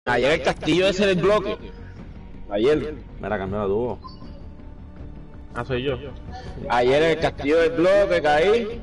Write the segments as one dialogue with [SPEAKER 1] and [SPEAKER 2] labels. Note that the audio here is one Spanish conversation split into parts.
[SPEAKER 1] Ayer el castillo ese del bloque. Ayer.
[SPEAKER 2] Mira, cambió la tubo.
[SPEAKER 1] Ah, soy yo. Ayer en el castillo del bloque caí.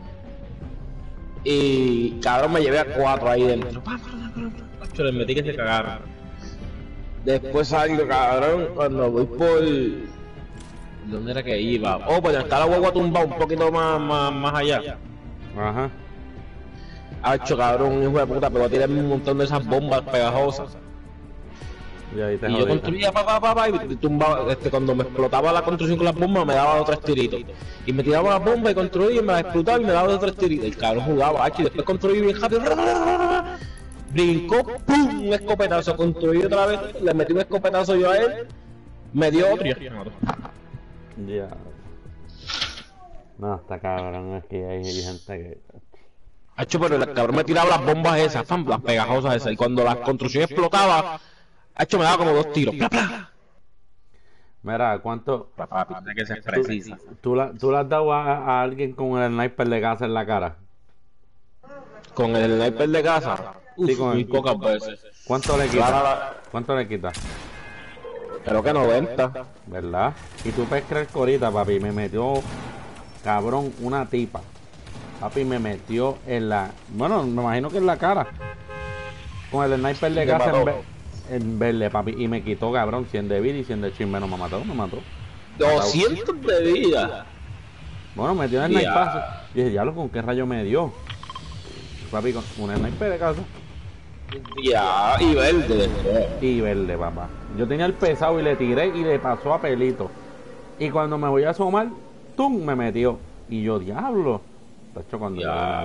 [SPEAKER 1] Y cabrón me llevé a 4 ahí dentro. Yo les metí que se cagaron. Después salgo, cabrón, cuando voy por... ¿Dónde era que iba? Oh, pues está la guagua tumbada un poquito más allá.
[SPEAKER 2] Ajá.
[SPEAKER 1] Hacho, cabrón, un hijo de puta, pero tirarme un montón de esas bombas pegajosas.
[SPEAKER 2] Y ahí te
[SPEAKER 1] Y yo construía y tumbaba, cuando me explotaba la construcción con las bombas me daba 2 o 3 tiritos. Y me tiraba las bombas y construía y me las explotaba y me daba 2 o 3 tiritos. El cabrón jugaba, hacho, y después construí bien rápido. Brincó, ¡pum! Un escopetazo, construí otra vez, le metí un escopetazo yo a él, me dio otro y ya.
[SPEAKER 2] Ya. No, está cabrón, es que hay gente que...
[SPEAKER 1] Hacho, pero el cabrón me tiraba las bombas esas, pam, las pegajosas esas, y cuando la construcción explotaba, hacho, me daba como 2 tiros. ¡Pla, pla!
[SPEAKER 2] Mira, ¿cuánto...?
[SPEAKER 1] Papi, tiene que ser precisa.
[SPEAKER 2] ¿Tú le has dado a alguien con el sniper de casa en la cara?
[SPEAKER 1] Con el sniper de casa,
[SPEAKER 2] Sí, con
[SPEAKER 1] muy
[SPEAKER 2] el...
[SPEAKER 1] pocas veces.
[SPEAKER 2] ¿Cuánto le quita? ¿Cuánto le quita?
[SPEAKER 1] Creo que 90.
[SPEAKER 2] ¿Verdad? Y tú puedes creer que ahorita, papi, me metió, cabrón, una tipa. Papi, me metió en la... Bueno, me imagino que en la cara. Con el sniper de casa en verde, papi. Y me quitó, cabrón, 100 de vida y 100 de chisme. No, me mató.
[SPEAKER 1] 200 de vida.
[SPEAKER 2] Bueno, me metió en el sniper. Y dije, diablo, ¿con qué rayo me dio? Papi, con un sniper de casa.
[SPEAKER 1] Ya, y verde.
[SPEAKER 2] Y verde, papá. Yo tenía el pesado y le tiré y le pasó a pelito. Y cuando me voy a asomar, ¡tum! Me metió. Y yo, diablo. Tacho, cuando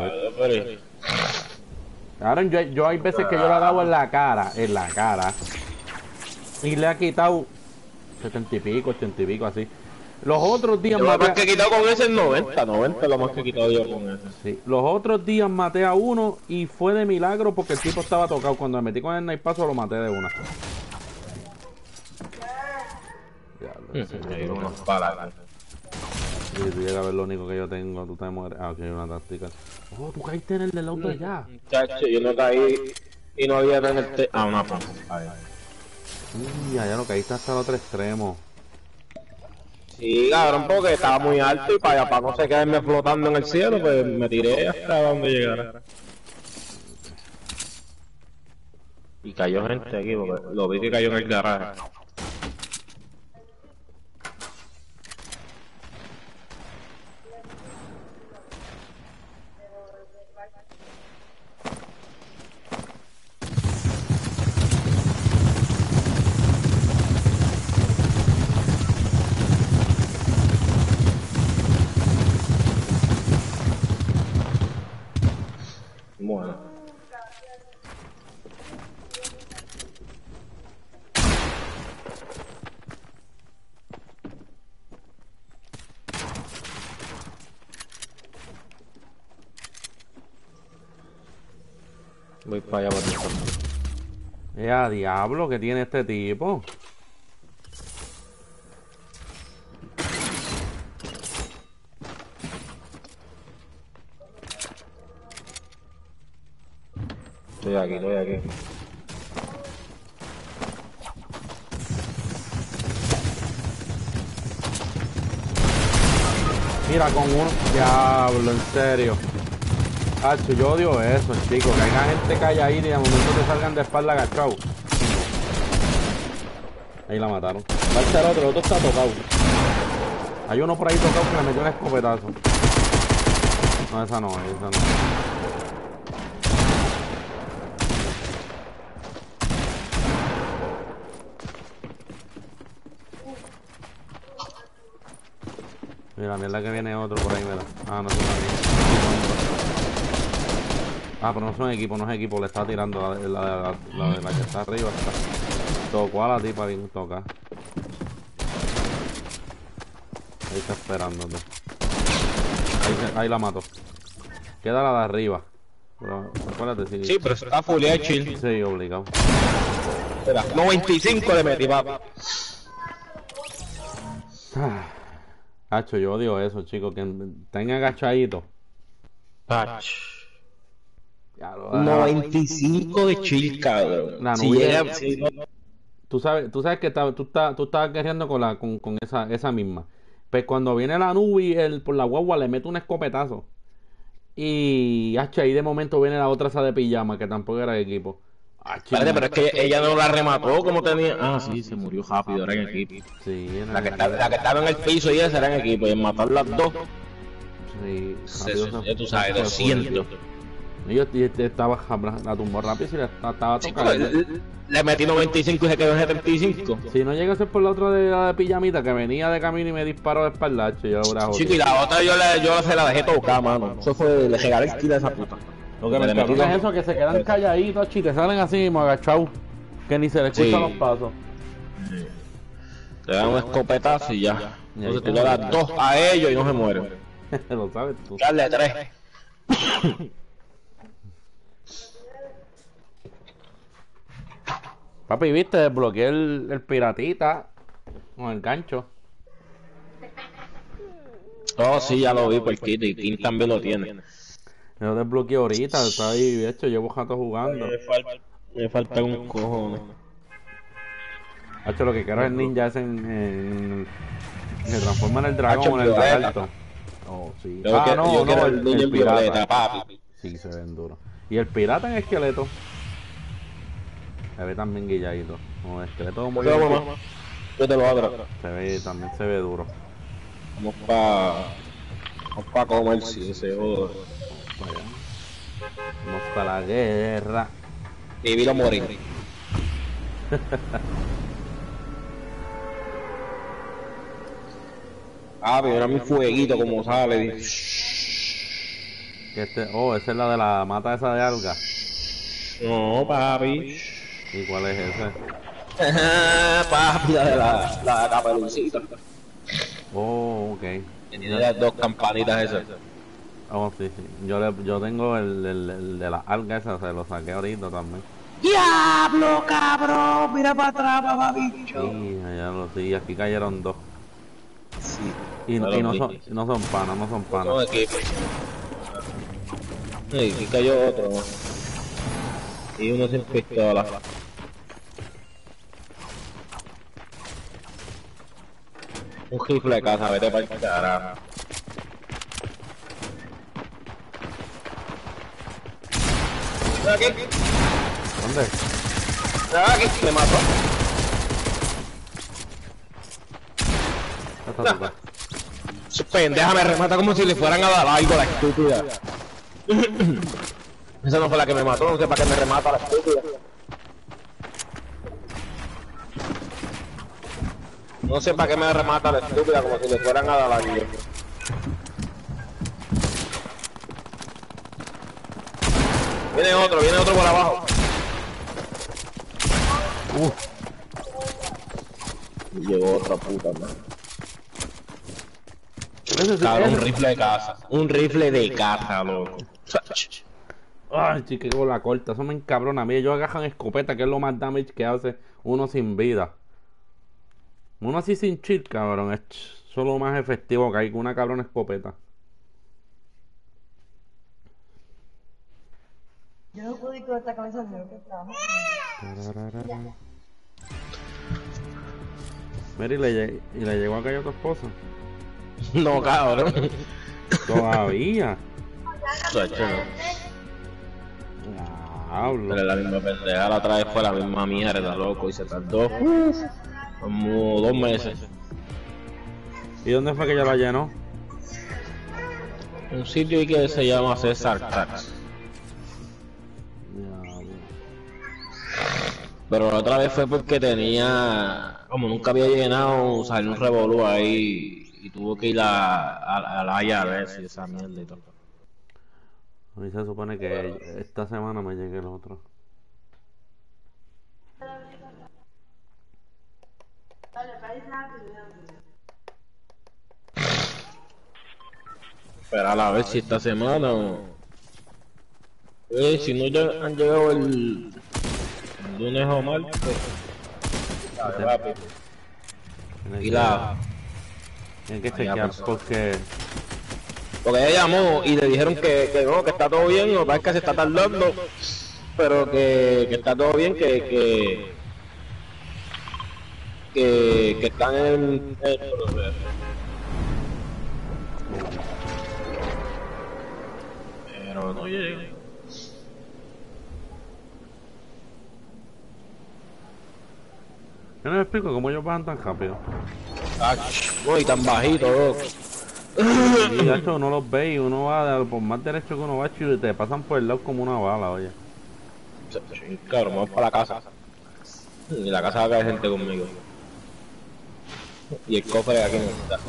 [SPEAKER 2] ahora yo hay veces que yo le he dado en la cara. Y le ha quitado 70 y pico, 80 y pico, así. Los otros días
[SPEAKER 1] lo más que he quitado con ese es 90 lo más que he quitado yo con ese.
[SPEAKER 2] Sí, los otros días maté a uno y fue de milagro porque el tipo estaba tocado. Cuando me metí con el snipazo lo maté de una.
[SPEAKER 1] Unos palas.
[SPEAKER 2] Si tú llegas a ver lo único que yo tengo, tú te mueres. Ah, ok, una táctica. Oh, tú caíste en el del auto allá.
[SPEAKER 1] Chacho, yo no caí y no había en el una pampa.
[SPEAKER 2] Uy, allá no caíste hasta el otro extremo.
[SPEAKER 1] Sí, cabrón, porque estaba muy alto y para no se quedarme flotando en el cielo, pues me tiré hasta donde llegara. Y cayó gente aquí, porque lo vi que cayó en el garaje. Bueno. Voy para allá para
[SPEAKER 2] ¡A diablo! ¿Qué tiene este tipo?
[SPEAKER 1] Estoy aquí.
[SPEAKER 2] Mira, con uno. Diablo, en serio. Hacho, yo odio eso, chicos. Que haya gente calladita y de momento te salgan de espalda agachado. Ahí la mataron. Va a estar otro está tocado. Hay uno por ahí tocado que le metió un escopetazo. No, esa no. Mira, mierda que viene otro por ahí, mira. Ah, no es una Ah, pero no es equipo, le está tirando la que está arriba. Tocó a la tipa bien toca. Ahí está esperándote. Ahí la mato. Queda la de arriba. Pero, acuérdate,
[SPEAKER 1] sí, pero está full chill.
[SPEAKER 2] Sí, obligado.
[SPEAKER 1] Espera, 95 le metí, papá.
[SPEAKER 2] Hacho, yo odio eso, chicos, que estén agachaditos. Claro,
[SPEAKER 1] 95 de chill, cabrón.
[SPEAKER 2] La
[SPEAKER 1] Si
[SPEAKER 2] nube-
[SPEAKER 1] llega, si no-
[SPEAKER 2] tú sabes que tú estabas guerreando con esa misma. Pues cuando viene la nube y por la guagua le mete un escopetazo. Y ahí de momento viene la otra esa de pijama, que tampoco era de equipo.
[SPEAKER 1] Espérate, pero es que ella no la remató como tenía. Ah, sí, se murió rápido, era en equipo.
[SPEAKER 2] Sí,
[SPEAKER 1] La que estaba en el piso y esa era en equipo. Y en matar las dos,
[SPEAKER 2] Sí,
[SPEAKER 1] ya tú sabes, 200.
[SPEAKER 2] Yo estaba la tumbó rápido y estaba
[SPEAKER 1] Sí,
[SPEAKER 2] tocando.
[SPEAKER 1] le metí 95 y se quedó en 75.
[SPEAKER 2] Si no llega a ser por la otra de la de pijamita que venía de camino y me disparó de espaldacho, yo ahora
[SPEAKER 1] Chico, y la otra yo se la dejé tocar, mano. Eso fue, le regalé el kill a esa puta.
[SPEAKER 2] Lo que me
[SPEAKER 1] Le metí
[SPEAKER 2] encanta es
[SPEAKER 1] dos.
[SPEAKER 2] eso, que se quedan calladitos, chi, te salen así mismo agachados, que ni se les escuchan
[SPEAKER 1] Sí.
[SPEAKER 2] los pasos.
[SPEAKER 1] Te dan un escopetazo y ya.
[SPEAKER 2] Y ahí
[SPEAKER 1] Entonces tú
[SPEAKER 2] te
[SPEAKER 1] le das
[SPEAKER 2] mueres.
[SPEAKER 1] 2 a ellos y no se mueren.
[SPEAKER 2] Lo sabes tú.
[SPEAKER 1] Darle 3.
[SPEAKER 2] Papi, viste, desbloqueé el piratita con el gancho.
[SPEAKER 1] Oh, sí, ya lo vi por Kit y King también lo tiene.
[SPEAKER 2] Yo lo desbloqueé ahorita, está ahí, de hecho, llevo rato jugando.
[SPEAKER 1] Me falta un cojón.
[SPEAKER 2] Hacho, lo que quiero es el ninja ese se transforma en el dragón
[SPEAKER 1] Hacho,
[SPEAKER 2] o en el
[SPEAKER 1] violeta.
[SPEAKER 2] lagarto. Oh, sí.
[SPEAKER 1] Yo quiero el niño en
[SPEAKER 2] pirata.
[SPEAKER 1] violeta, papi.
[SPEAKER 2] Sí, se ven duros. Y el pirata en esqueleto. Se ve también guilladito. Como el esqueleto como
[SPEAKER 1] Yo, mamá. Yo te lo abro.
[SPEAKER 2] también se ve duro.
[SPEAKER 1] Vamos pa comer si ese joder.
[SPEAKER 2] Vaya. Vamos para la guerra.
[SPEAKER 1] Vivir o morir. Mira mi fueguito como sale.
[SPEAKER 2] Esa es la de la mata esa de alga.
[SPEAKER 1] No, papi.
[SPEAKER 2] ¿Y cuál es ese?
[SPEAKER 1] Papi, la caperucita.
[SPEAKER 2] Oh, ok.
[SPEAKER 1] Tiene las dos campanitas esas.
[SPEAKER 2] Oh, sí, sí. Yo tengo el de las algas esa, se lo saqué ahorita también.
[SPEAKER 1] ¡Diablo, cabrón! Mira para atrás, papá, bicho.
[SPEAKER 2] Sí, allá sí, aquí cayeron dos.
[SPEAKER 1] Sí.
[SPEAKER 2] Y
[SPEAKER 1] No
[SPEAKER 2] no
[SPEAKER 1] lo
[SPEAKER 2] son,
[SPEAKER 1] vi.
[SPEAKER 2] no son panas, no son
[SPEAKER 1] No,
[SPEAKER 2] panas.
[SPEAKER 1] equipo. Sí, aquí cayó otro. Y uno sin pistola. Un rifle de casa, vete para el carajo. Mira aquí,
[SPEAKER 2] ¿Dónde?
[SPEAKER 1] mira aquí, me mató.
[SPEAKER 2] Esta es otra.
[SPEAKER 1] Pendeja, me remata como si le fueran a dar algo, la estúpida. Esa no fue la que me mató, no sé para qué me remata la estúpida. No sé para qué me remata la estúpida, como si le fueran a dar algo. Viene otro por abajo. Llegó otra puta, man. Cabrón, un rifle de casa. Un rifle de casa, loco.
[SPEAKER 2] Ay, chique, con la corta, eso me encabrona. Mira, yo agarran escopeta, que es lo más damage que hace uno sin vida. Uno así sin chill, cabrón, es solo más efectivo que hay con una cabrona escopeta.
[SPEAKER 3] Yo no pude ir con esta cabeza de lo que estamos.
[SPEAKER 2] Mira, y le llegó a caer a tu esposa.
[SPEAKER 1] No, cabrón.
[SPEAKER 2] Todavía.
[SPEAKER 1] Chacho, no.
[SPEAKER 2] Diablo.
[SPEAKER 1] Pero la misma pendeja, la otra vez fue la misma mierda, loco, y se tardó como 2 meses.
[SPEAKER 2] ¿Y dónde fue que ella la llenó?
[SPEAKER 1] Un sitio ahí que se llama César Tax.
[SPEAKER 2] Diablo.
[SPEAKER 1] Pero la otra vez fue porque tenía, como nunca había llenado, salió un revolú ahí y tuvo que ir a la IRS y esa mierda y todo.
[SPEAKER 2] A mí se supone que esta semana me llegue el otro.
[SPEAKER 1] Esperar a ver si esta semana o... si no ya han llegado el lunes o martes, rápido.
[SPEAKER 2] Tiene
[SPEAKER 1] Y la...
[SPEAKER 2] Tiene que
[SPEAKER 1] Ahí
[SPEAKER 2] chequear
[SPEAKER 1] pasó.
[SPEAKER 2] porque
[SPEAKER 1] Porque ella llamó y le dijeron que no, que está todo bien, lo que pasa es que se está tardando, pero que está todo bien, que están en pero no llega.
[SPEAKER 2] Yo no me explico cómo ellos bajan tan rápido.
[SPEAKER 1] No, y tan bajito, loco.
[SPEAKER 2] Y de hecho uno los ve y uno va por más derecho que uno va, chido, y te pasan por el lado como una bala, oye.
[SPEAKER 1] Claro, vamos para la casa. Y la casa va a caer gente conmigo. Y el cofre aquí en el casa.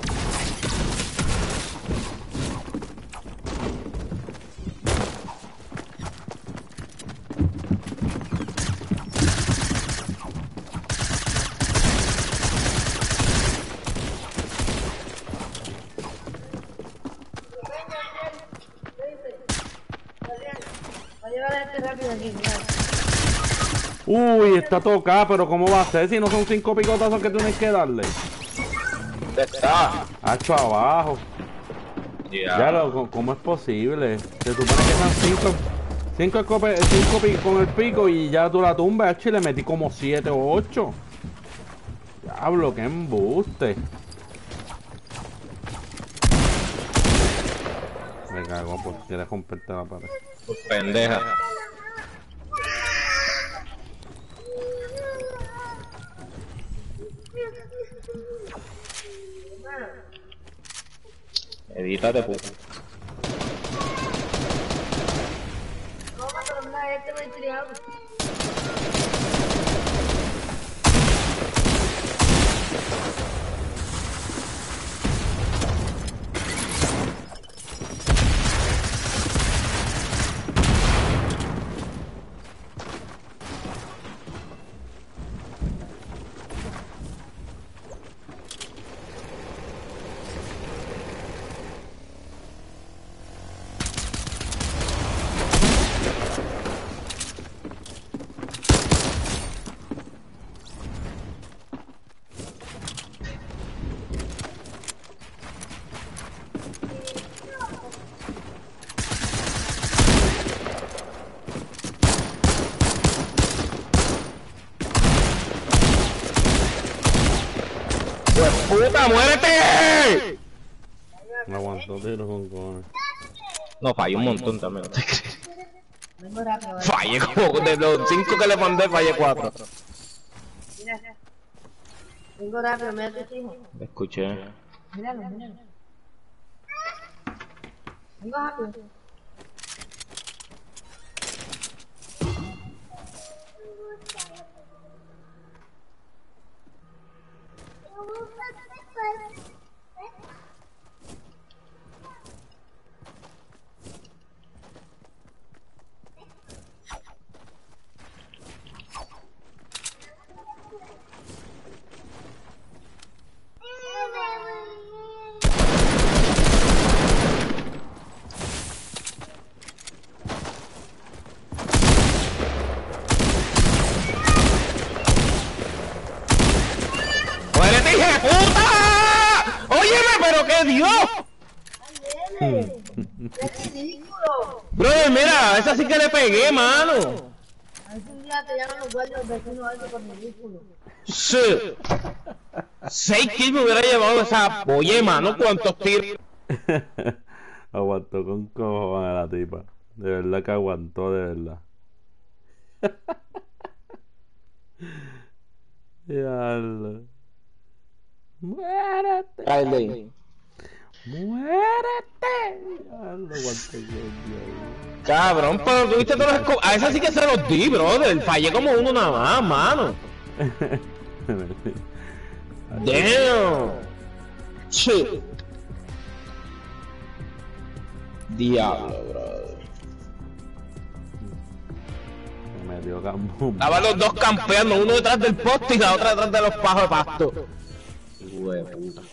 [SPEAKER 3] Va a llevar este rápido aquí, mira.
[SPEAKER 2] Uy, está tocada, pero ¿cómo va a ser si no son 5 picotazos que tienes que darle?
[SPEAKER 1] ¿Dónde está?
[SPEAKER 2] Hacho abajo. Ya, ¿cómo es posible? Se supone que son 5 con el pico y ya tú la tumbas, hacho, y le metí como 7 o 8. Diablo, qué embuste. Me cago, pues quieres romperte la pared.
[SPEAKER 1] Pendeja. Edítate, puta.
[SPEAKER 3] No, pero mira, este me he tirado.
[SPEAKER 1] ¡Puta, muérete!
[SPEAKER 2] Me aguantó tiro con cojones.
[SPEAKER 1] No, fallé un montón también, no te crees.
[SPEAKER 3] Vengo rápido, ¿vale?
[SPEAKER 1] Fallé como de los 5 que le mandé, fallé 4.
[SPEAKER 3] Mira. Vengo rápido, mira a tus hijos.
[SPEAKER 1] Escuché.
[SPEAKER 3] Míralo, míralo. Vengo rápido.
[SPEAKER 1] ¡Muérete, hija de puta! ¡Óyeme, pero qué Dios!
[SPEAKER 3] ¡Ay, ¡qué ridículo!
[SPEAKER 1] Brother, mira, esa sí que le pegué, mano.
[SPEAKER 3] A ver si un día te llaman los guardias los vecinos o algo por ridículo.
[SPEAKER 1] Sí. 6 kills me hubiera llevado esa. Oye, mano, ¿cuántos tiros?
[SPEAKER 2] Aguantó con cojones la tipa. De verdad que aguantó, de verdad. Diablo. Muérete.
[SPEAKER 1] Kylie.
[SPEAKER 2] Muérete. Diablo, aguantó con Dios.
[SPEAKER 1] Cabrón, pero tuviste todos los a esa sí que se los di, brother. Fallé como uno nada más, mano. Damn. Shit. Diablo, brother.
[SPEAKER 2] Me dio cambum.
[SPEAKER 1] Estaban los dos campeando, uno detrás del poste y la otra detrás de los pajos de pasto. Hijo de puta.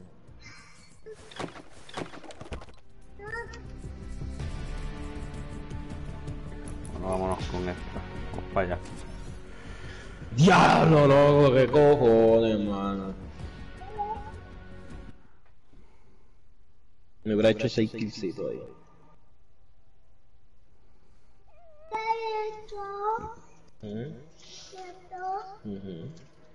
[SPEAKER 2] Bueno, vámonos con esta. Vamos para allá.
[SPEAKER 1] Diablo, loco, qué cojones, mano. Me hubiera hecho 6 killcitos ahí. Ujú. Ujú.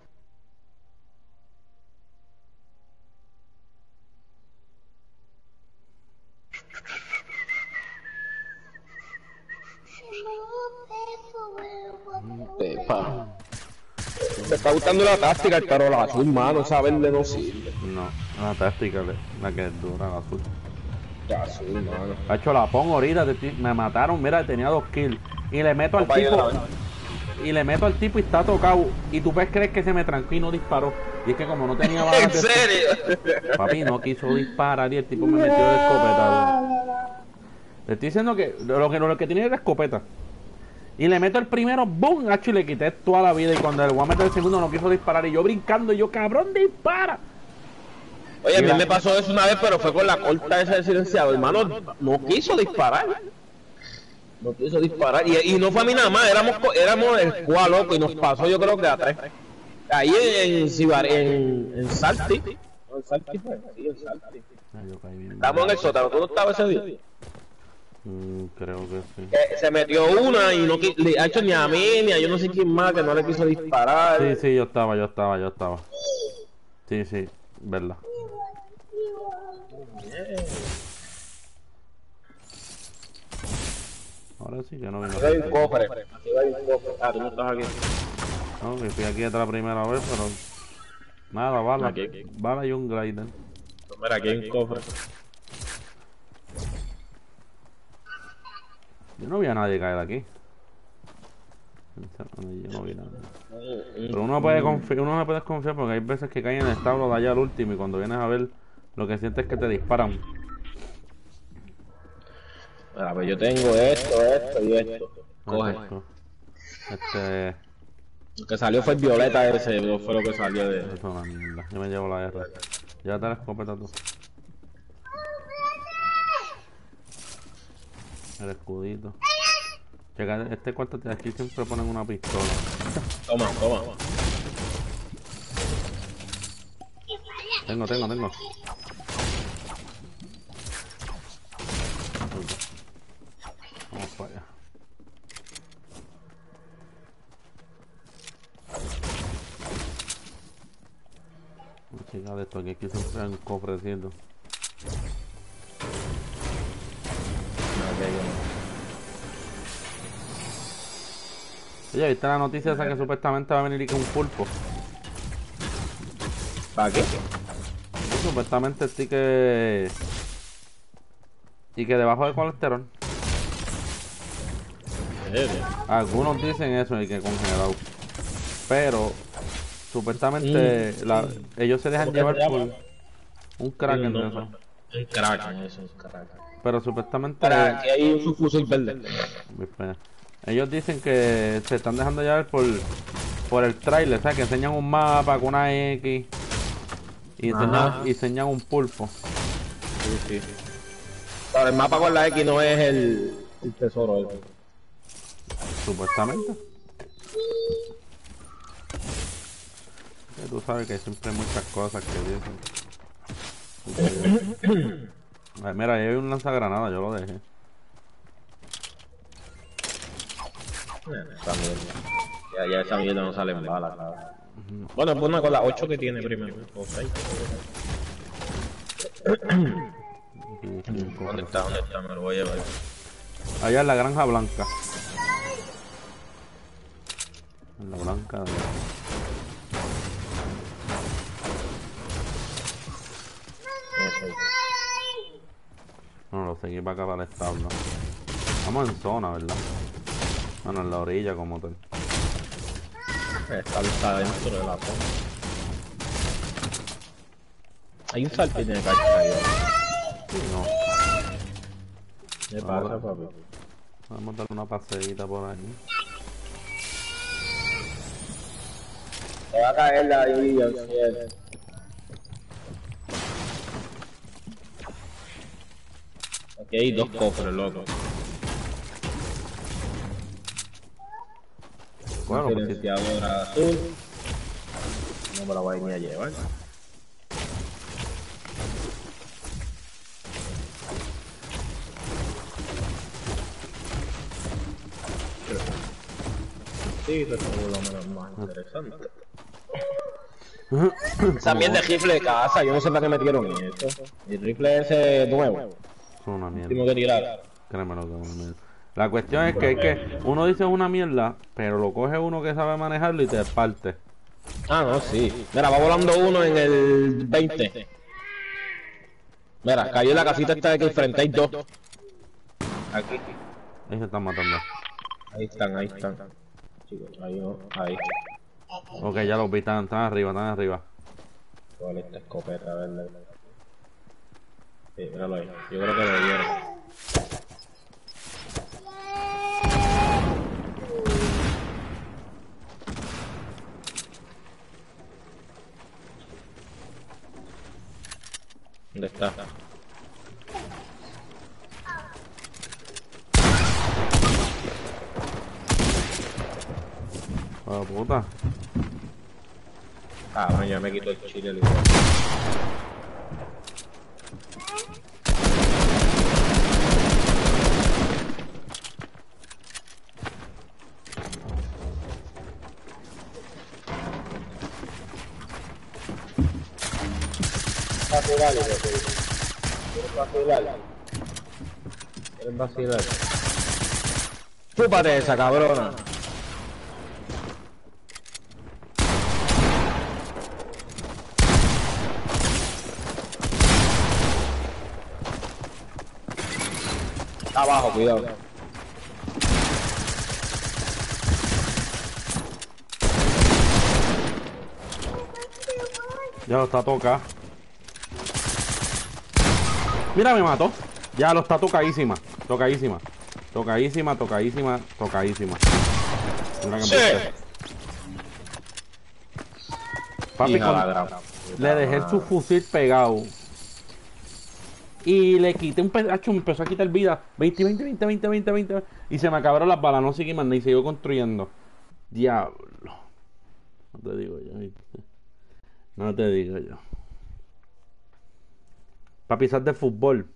[SPEAKER 1] Pepa. Me está gustando la táctica, pero la azul, mano, esa verde no sirve.
[SPEAKER 2] No, la táctica, la que es dura, la azul.
[SPEAKER 1] La azul, mano.
[SPEAKER 2] Hacho, la pongo ahorita, me mataron, mira, tenía 2 kills. Y le meto al
[SPEAKER 1] Opa, yo
[SPEAKER 2] tipo.
[SPEAKER 1] la veo.
[SPEAKER 2] Y le meto al tipo y está tocado. Y tú puedes creer que se me trancó y no disparó. Y es que como no tenía balas
[SPEAKER 1] ¿En
[SPEAKER 2] de-
[SPEAKER 1] serio?
[SPEAKER 2] Papi, no quiso disparar y el tipo me metió de escopeta. Le estoy diciendo que lo que tenía era escopeta. Y le meto el primero, ¡boom! Hacho, y le quité toda la vida. Y cuando le voy a meter el segundo no quiso disparar. Y yo brincando, y yo, cabrón, dispara.
[SPEAKER 1] Oye, a mí me pasó eso una vez, pero fue con la corta esa de silenciado. Hermano, no quiso disparar. No quiso disparar. Y no fue a mí nada más, éramos el squad, loco, y nos pasó yo creo que a 3. Ahí en Salty. No, en Salty fue. Sí, en Salty.
[SPEAKER 2] Ay, yo caí bien.
[SPEAKER 1] Estábamos en el sótano, ¿tú no estabas ese día?
[SPEAKER 2] Creo que sí.
[SPEAKER 1] Se metió una y no le ha hecho ni a mí, ni a yo no sé quién más, que no le quiso disparar.
[SPEAKER 2] Sí, sí, yo estaba. Sí, sí, verdad. Ahora sí que no vino.
[SPEAKER 1] Aquí hay un cofre. Aquí hay un cofre. Ah, tú no estás aquí.
[SPEAKER 2] No, que fui aquí esta la primera vez, pero... Nada, bala.
[SPEAKER 1] Aquí.
[SPEAKER 2] Bala y un glider.
[SPEAKER 1] Pues mira, aquí hay un cofre.
[SPEAKER 2] Yo no vi a nadie caer aquí. Yo no vi nada. Pero uno no puede confiar porque hay veces que caen en el establo de allá al último y cuando vienes a ver lo que sientes es que te disparan.
[SPEAKER 1] Mira, pues yo tengo esto y esto. Coge. Lo que salió fue el violeta ese, no fue lo que salió de...
[SPEAKER 2] Eso es una mierda. Yo me llevo la R. Llévate la escopeta tú. El escudito. Checa, este cuarto de aquí siempre ponen una pistola.
[SPEAKER 1] Toma.
[SPEAKER 2] Tengo. Vamos para allá. Chica de esto, aquí siempre hay un cofrecito. Oye, ¿viste la noticia esa que supuestamente va a venir y que un pulpo?
[SPEAKER 1] ¿Para qué?
[SPEAKER 2] Supuestamente sí que... Y que debajo del colesterol. Algunos dicen eso y que congelado. Pero supuestamente ellos se dejan llevar por un kraken de eso.
[SPEAKER 1] Un kraken, eso es un kraken.
[SPEAKER 2] Pero supuestamente...
[SPEAKER 1] Para que hay un fusil verde.
[SPEAKER 2] Ellos dicen que se están dejando llevar por el trailer, ¿sabes? Que enseñan un mapa con una X y enseñan un pulpo.
[SPEAKER 1] Sí. Pero el mapa con la X no es el tesoro ese.
[SPEAKER 2] Supuestamente. Que tú sabes que siempre hay muchas cosas que dicen. Ay, mira, ahí hay un lanzagranada, yo lo dejé.
[SPEAKER 1] Ya esa mierda no sale en balas, claro. Bueno, pues una con las 8 que tiene primero. O 6. ¿Dónde está? Me lo voy a llevar.
[SPEAKER 2] Allá en la granja blanca. En la blanca. No, lo seguí para acá para el establo. Estamos en zona, ¿verdad? Bueno, en la orilla como tal.
[SPEAKER 1] Está dentro de la zona. Hay un saltín de cacha ahí.
[SPEAKER 2] No.
[SPEAKER 1] ¿Qué pasa, papi?
[SPEAKER 2] Vamos a darle una paseadita por ahí.
[SPEAKER 1] Se va a caer la lluvia al cielo. Aquí hay 2 cofres, loco.
[SPEAKER 2] Bueno, pues sí.
[SPEAKER 1] Silenciadora azul. No me la voy a ir ni a llevar. Sí, eso es como lo menos más interesante. También de rifle de casa, yo no sé para qué metieron eso. El rifle ese nuevo,
[SPEAKER 2] Es una mierda.
[SPEAKER 1] último que tiraron.
[SPEAKER 2] Créemelo que es una mierda. La cuestión es que uno dice es una mierda, pero lo coge uno que sabe manejarlo y te parte.
[SPEAKER 1] Ah, no, sí. Mira, va volando uno en el 20. Mira, cayó en la casita esta de aquí enfrente, hay dos. Aquí.
[SPEAKER 2] Ahí se están matando.
[SPEAKER 1] Ahí están, ahí están. Chicos, ahí no, ahí.
[SPEAKER 2] Ok, ya los vi, están arriba, están arriba.
[SPEAKER 1] ¿Cuál es esta escopeta verde? Sí, míralo ahí. Yo creo que lo dieron. ¿Dónde está?
[SPEAKER 2] Oh, puta.
[SPEAKER 1] Ah, bueno, ya me quito el chile igual. ¿Quieres vacilar? ¡Chúpate esa, cabrona! Está abajo, cuidado.
[SPEAKER 2] Ya lo está toca. Mira, me mató. Ya lo está tocadísima. Tocadísima. Tocadísima, tocadísima, tocadísima. Mira que
[SPEAKER 1] Sí.
[SPEAKER 2] Papi,
[SPEAKER 1] Hija
[SPEAKER 2] cuando
[SPEAKER 1] ladra.
[SPEAKER 2] le dejé su fusil pegado. Y le quité un pedazo, me empezó a quitar vida. 20, 20, 20, 20, 20, 20. Y se me acabaron las balas, no seguí más ni siguió construyendo. Diablo. No te digo yo, ¿viste? No te digo yo. Papi, esas de fútbol.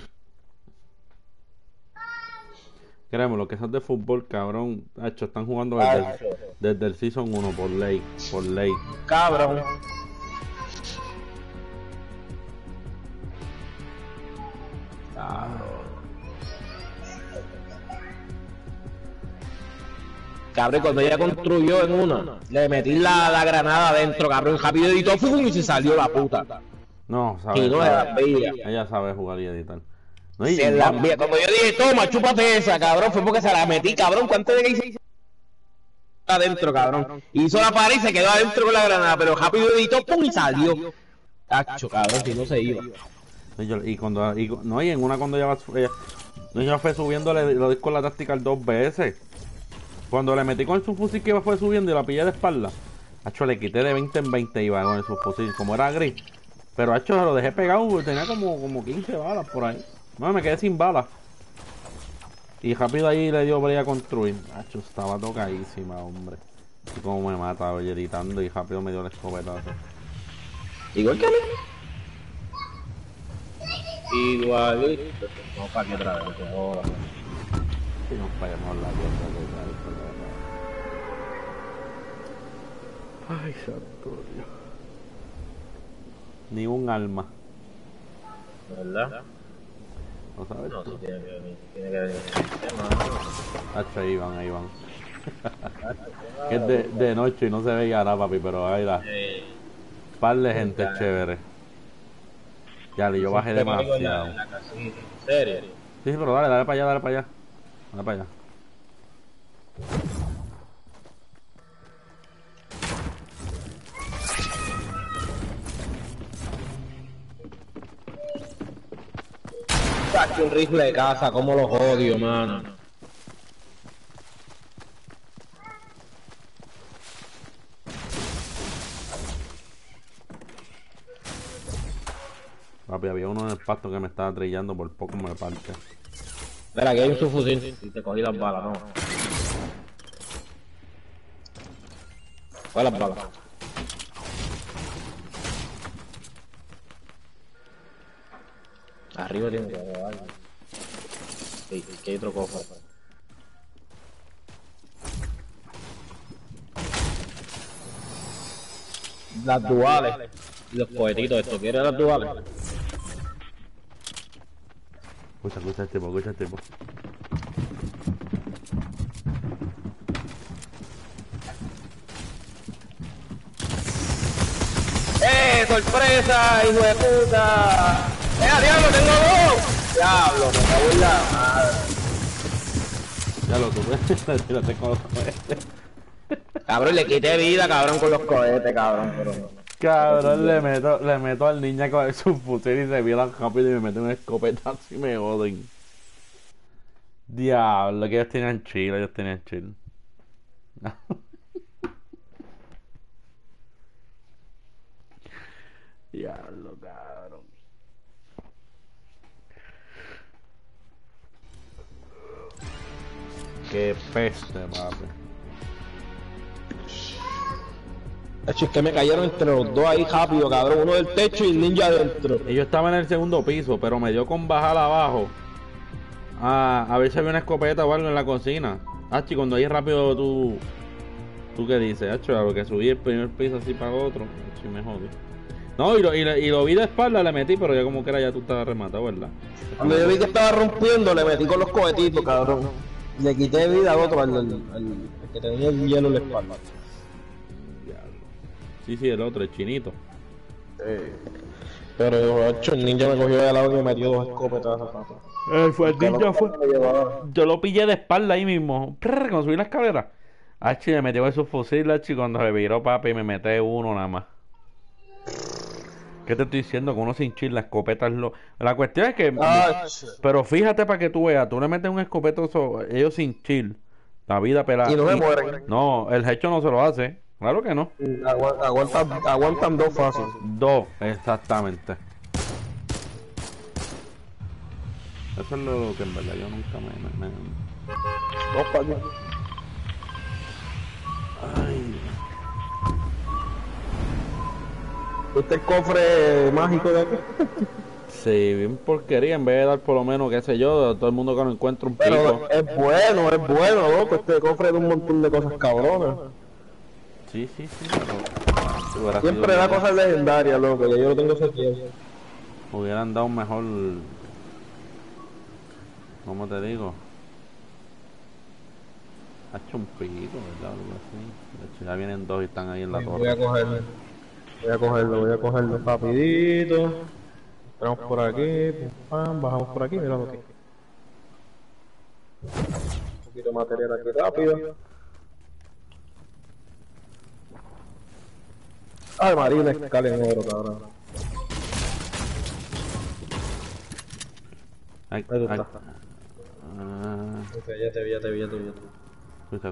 [SPEAKER 2] Créeme, lo que esas de fútbol, cabrón. Hacho, están jugando desde el Season 1 por ley. Por ley.
[SPEAKER 1] Cabrón. Cabrón, cuando ella construyó en una, le metí la granada adentro, cabrón, rápido editó, ¡fum! Y se salió la puta.
[SPEAKER 2] No, sabe.
[SPEAKER 1] Y no
[SPEAKER 2] sabe.
[SPEAKER 1] era bella.
[SPEAKER 2] Ella sabe jugar y editar. No, y
[SPEAKER 1] Se la envía. Cuando yo dije, toma, chúpate esa, cabrón, fue porque se la metí, cabrón. ¿Cuánto de que hice? Adentro, cabrón. Hizo la pared y se quedó adentro con la granada, pero rápido editó, ¡pum! Y salió. Tacho, cabrón, si no se iba.
[SPEAKER 2] Y cuando no, y en una cuando ella fue subiendo, le di con la Tactical 2 veces. Cuando le metí con su fusil que fue subiendo y la pillé de espalda, hacho, le quité de 20 en 20 iba con su fusil, como era gris. Pero hacho, lo dejé pegado, tenía como 15 balas por ahí. No, me quedé sin balas. Y rápido ahí le dio brea a construir. Hacho, estaba tocadísima, hombre. Y como me mata, oye, gritando, y rápido me dio el escopetazo.
[SPEAKER 1] Igual que a mí. Igualito. No, para que otra vez, ahora.
[SPEAKER 2] Y nos fallamos la cosa de ay, santo Dios. Ni un alma.
[SPEAKER 1] ¿Verdad?
[SPEAKER 2] ¿No sabes?
[SPEAKER 1] No, sí tiene que venir. Tiene que venir.
[SPEAKER 2] Hacho, ahí van. Que es de noche y no se veía nada, papi, pero ahí da. Par de gente chévere. Ya, yo bajé demasiado.
[SPEAKER 1] En la casita. ¿En serio?
[SPEAKER 2] Sí, pero dale para allá, dale para allá. Dale para allá.
[SPEAKER 1] Saque un rifle de casa, como los odio, mano.
[SPEAKER 2] Papi, había uno en el pasto que me estaba trillando, por poco me parte.
[SPEAKER 1] Mira, aquí hay un subfusil. Y te cogí las balas, no. ¿Cuál las balas? Arriba tiene que haber algo. Sí, que hay otro cofre. Las duales. Y los cohetitos, ¿esto quieres las duales?
[SPEAKER 2] Escucha el tipo, escucha el tipo.
[SPEAKER 1] ¡Sorpresa, hijo de puta! ¡Diablo, tengo dos! ¡Diablo, me cago en la madre!
[SPEAKER 2] Ya lo tuve, tírate con los cohetes.
[SPEAKER 1] Cabrón, le quité vida, cabrón, con los cohetes, cabrón.
[SPEAKER 2] Cabrón, le meto al niña con su fusil y se viola rápido y me mete un escopetazo y me joden. Diablo, que ellos tenían chill. Diablo, cabrón. Qué peste, papi.
[SPEAKER 1] Es que me cayeron entre los dos ahí rápido, cabrón. Uno del techo y el ninja adentro.
[SPEAKER 2] Y yo estaba en el segundo piso, pero me dio con bajar abajo. A ver si había una escopeta o algo en la cocina. Hachi, cuando ahí rápido ¿tú qué dices? Hachi, a lo que subí el primer piso así para otro. Hachi, me jodí. No, y lo vi de espalda, le metí, pero ya como que era ya tú estabas rematado, ¿verdad?
[SPEAKER 1] Cuando yo vi que estaba rompiendo, le metí con los cohetitos, cabrón. Le quité vida al otro, al que tenía el hielo en la espalda.
[SPEAKER 2] Sí, el otro, el chinito.
[SPEAKER 1] Pero, hecho, el ninja me cogió de lado y me metió dos escopetazos, papá.
[SPEAKER 2] El ninja fue. Yo lo pillé de espalda ahí mismo. Cuando subí la escalera. Hachi, me metió esos fusiles, Hachi, cuando se viró, papi, y me mete uno nada más. ¿Qué te estoy diciendo? Que uno sin chill, la escopeta es lo... La cuestión es que... Pero fíjate para que tú veas, tú le metes un escopetazo, ellos sin chill. La vida pelada.
[SPEAKER 1] Y no se mueren.
[SPEAKER 2] No, el hecho no se lo hace. Claro que no.
[SPEAKER 1] Aguantan dos fácil.
[SPEAKER 2] Dos, exactamente. Eso es lo que en verdad yo nunca me...
[SPEAKER 1] Dos fácil.
[SPEAKER 2] Ay...
[SPEAKER 1] ¿Este es el cofre mágico de aquí?
[SPEAKER 2] Sí, bien porquería, en vez de dar por lo menos, qué sé yo, todo el mundo que no encuentra un pico.
[SPEAKER 1] Pero es bueno, loco. Este cofre de un montón de cosas cabronas.
[SPEAKER 2] Sí, pero...
[SPEAKER 1] Siempre da cosas legendarias, loco, que yo lo tengo ese tiempo.
[SPEAKER 2] Hubieran dado un mejor... ¿Cómo te digo? Ha hecho un pico, ¿verdad? Algo así. De hecho, ya vienen dos y están ahí en la torre.
[SPEAKER 1] Voy a cogerlo rapidito. Entramos por aquí, pum, pam, bajamos por aquí, mira lo que. Un poquito de material aquí rápido. Ay, Marina, escala en oro, cabrón.
[SPEAKER 2] Ahí
[SPEAKER 1] Ahí está. Ya te vi.
[SPEAKER 2] Escucha.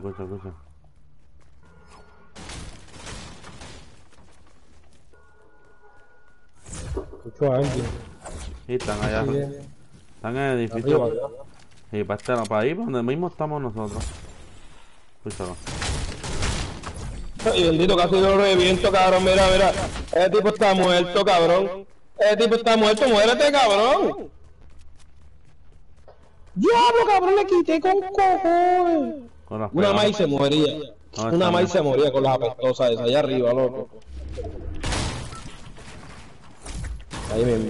[SPEAKER 1] Escucho a alguien.
[SPEAKER 2] Sí, están allá. Están en el edificio. Y para ahí, donde mismo estamos nosotros. Escúchalo.
[SPEAKER 1] Y bendito, casi lo reviento, cabrón. Mira. Ese tipo está muerto, cabrón. Muérete, cabrón. ¡Diablo, cabrón! Le quité con cojones. Una maíz se moría. Una maíz se moría con las apestosas esas allá arriba, loco. Ahí mismo.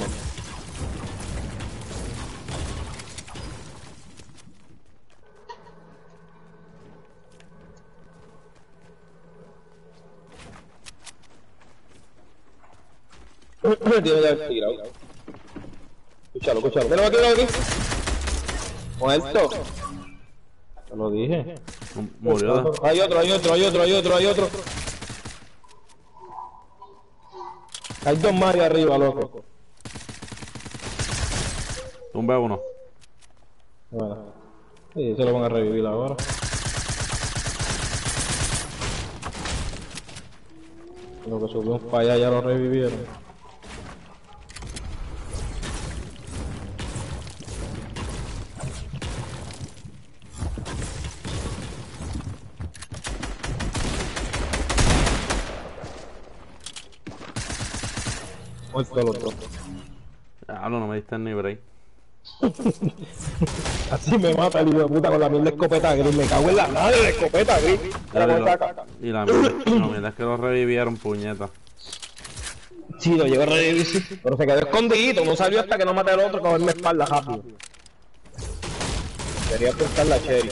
[SPEAKER 1] Tiene que haber tirado. Escúchalo. Míralo aquí. Muerto. Te lo dije.
[SPEAKER 2] Murió.
[SPEAKER 1] Hay otro. Hay dos más ahí arriba, loco.
[SPEAKER 2] Tumba uno.
[SPEAKER 1] Bueno. Sí, se lo van a revivir ahora. Lo que subimos para allá ya lo revivieron. Muerto el otro.
[SPEAKER 2] No me diste ni break.
[SPEAKER 1] Así me mata el hijo de puta con la mierda escopeta gris. Me cago en la madre de escopeta gris.
[SPEAKER 2] Y la mierda es que lo revivieron, puñeta.
[SPEAKER 1] Sí, lo llevo a revivir, sí. Pero se quedó escondidito, no salió hasta que no maté al otro, cogerme espalda rápido. Quería apuntar la cherry.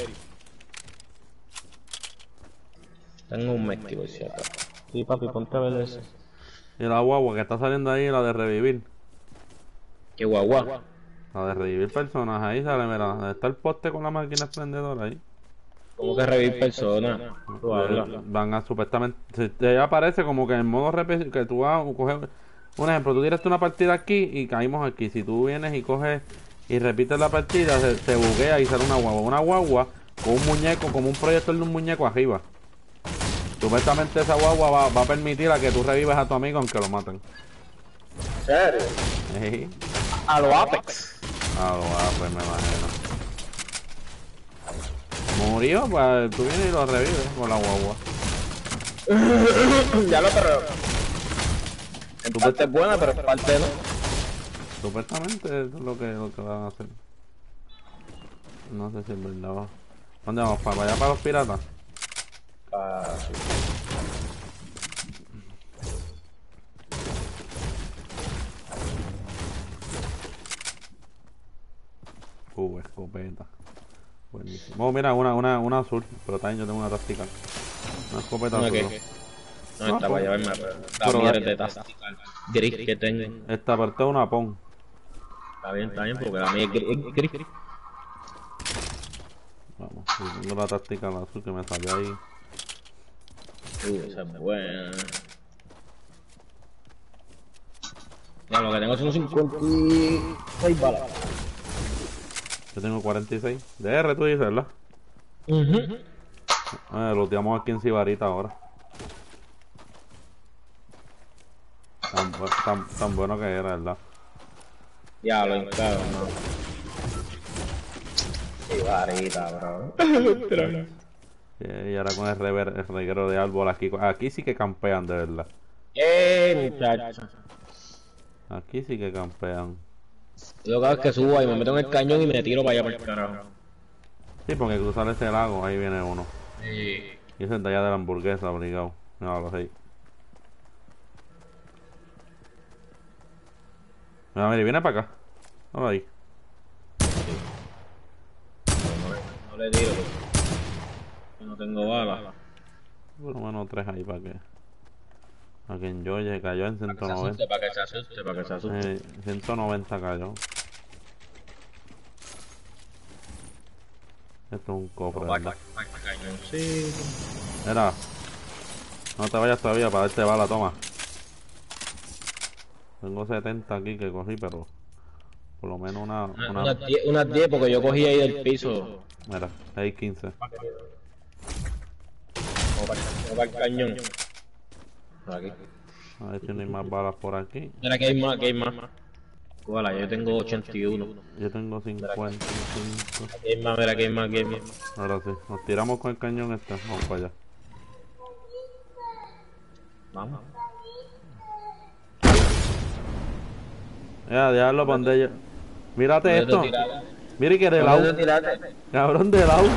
[SPEAKER 1] Tengo un mezquito, por si acaso. Sí, papi, ponte a ver eso.
[SPEAKER 2] Y la guagua que está saliendo ahí, la de revivir.
[SPEAKER 1] Qué guagua.
[SPEAKER 2] La de revivir personas, ahí sale, mira, donde está el poste con la máquina exprendedora ahí.
[SPEAKER 1] ¿Cómo que revivir personas? Tú hablas.
[SPEAKER 2] Van a supuestamente, ella aparece como que en modo que tú vas a coger, un ejemplo, tú tiraste una partida aquí y caímos aquí. Si tú vienes y coges y repites la partida, se buguea y sale una guagua con un muñeco, como un proyector de un muñeco arriba. Supuestamente esa guagua va a permitir a que tú revives a tu amigo aunque lo maten.
[SPEAKER 1] ¿En serio?
[SPEAKER 2] Sí.
[SPEAKER 1] A lo Apex.
[SPEAKER 2] Pues me imagino. Murió, pues tú vienes y lo revives con la guagua.
[SPEAKER 1] Ya lo pero. En parte es buena, pero en parte no.
[SPEAKER 2] Supuestamente eso es lo que van a hacer. No sé si es verdad. ¿Dónde vamos? ¿Para allá para los piratas? Escopeta. Buenísimo. Oh, mira, una azul, pero también yo tengo una táctica. Una escopeta azul.
[SPEAKER 1] No, está para llevarme la
[SPEAKER 2] pero
[SPEAKER 1] mierda de táctica gris que tengo.
[SPEAKER 2] Esta parte es una PON.
[SPEAKER 1] Está bien, porque la mía es gris.
[SPEAKER 2] Vamos, yo tengo la táctica la azul que me salió ahí.
[SPEAKER 1] Esa es buena. Ya, lo que tengo son 56 balas.
[SPEAKER 2] Yo tengo 46. DR tú dices, ¿verdad? Lo tiramos aquí en Sibarita ahora. Tan bueno que era, ¿verdad?
[SPEAKER 1] Ya, lo encaro, no. Sibarita, bro.
[SPEAKER 2] Y ahora con el reguero de árbol aquí sí que campean de verdad.
[SPEAKER 1] Muchacho.
[SPEAKER 2] Aquí sí que campean.
[SPEAKER 1] Yo cada vez que subo ahí me meto en el cañón y me tiro para allá por el carajo.
[SPEAKER 2] Sí, porque cruzar ese lago, ahí viene uno.
[SPEAKER 1] Sí.
[SPEAKER 2] Y ese es de allá de la hamburguesa, obligado. No, lo sé. Mira, viene para acá. Vamos ahí.
[SPEAKER 1] No le tiro, porque no tengo balas.
[SPEAKER 2] Por lo menos 3 ahí para que. A quien yo cayó en 190.
[SPEAKER 1] Para que se asuste.
[SPEAKER 2] 190 cayó. Esto es un cofre, ¿verdad?
[SPEAKER 1] Sí.
[SPEAKER 2] Mira. No te vayas todavía para darte bala, toma. Tengo 70 aquí que cogí, pero por lo menos
[SPEAKER 1] Unas 10 porque yo cogí ahí del piso.
[SPEAKER 2] Mira, hay 15.
[SPEAKER 1] Como para el cañón. Por aquí.
[SPEAKER 2] A ver si no hay más balas por aquí.
[SPEAKER 1] Mira que hay más, Hola, yo tengo 81.
[SPEAKER 2] Yo tengo 55.
[SPEAKER 1] Aquí hay más, mira que hay más.
[SPEAKER 2] Ahora sí, nos tiramos con el cañón este. Vamos para allá.
[SPEAKER 1] Vamos.
[SPEAKER 2] Ya, déjalo donde yo. Mírate esto. Mira que de lado. Cabrón de lado.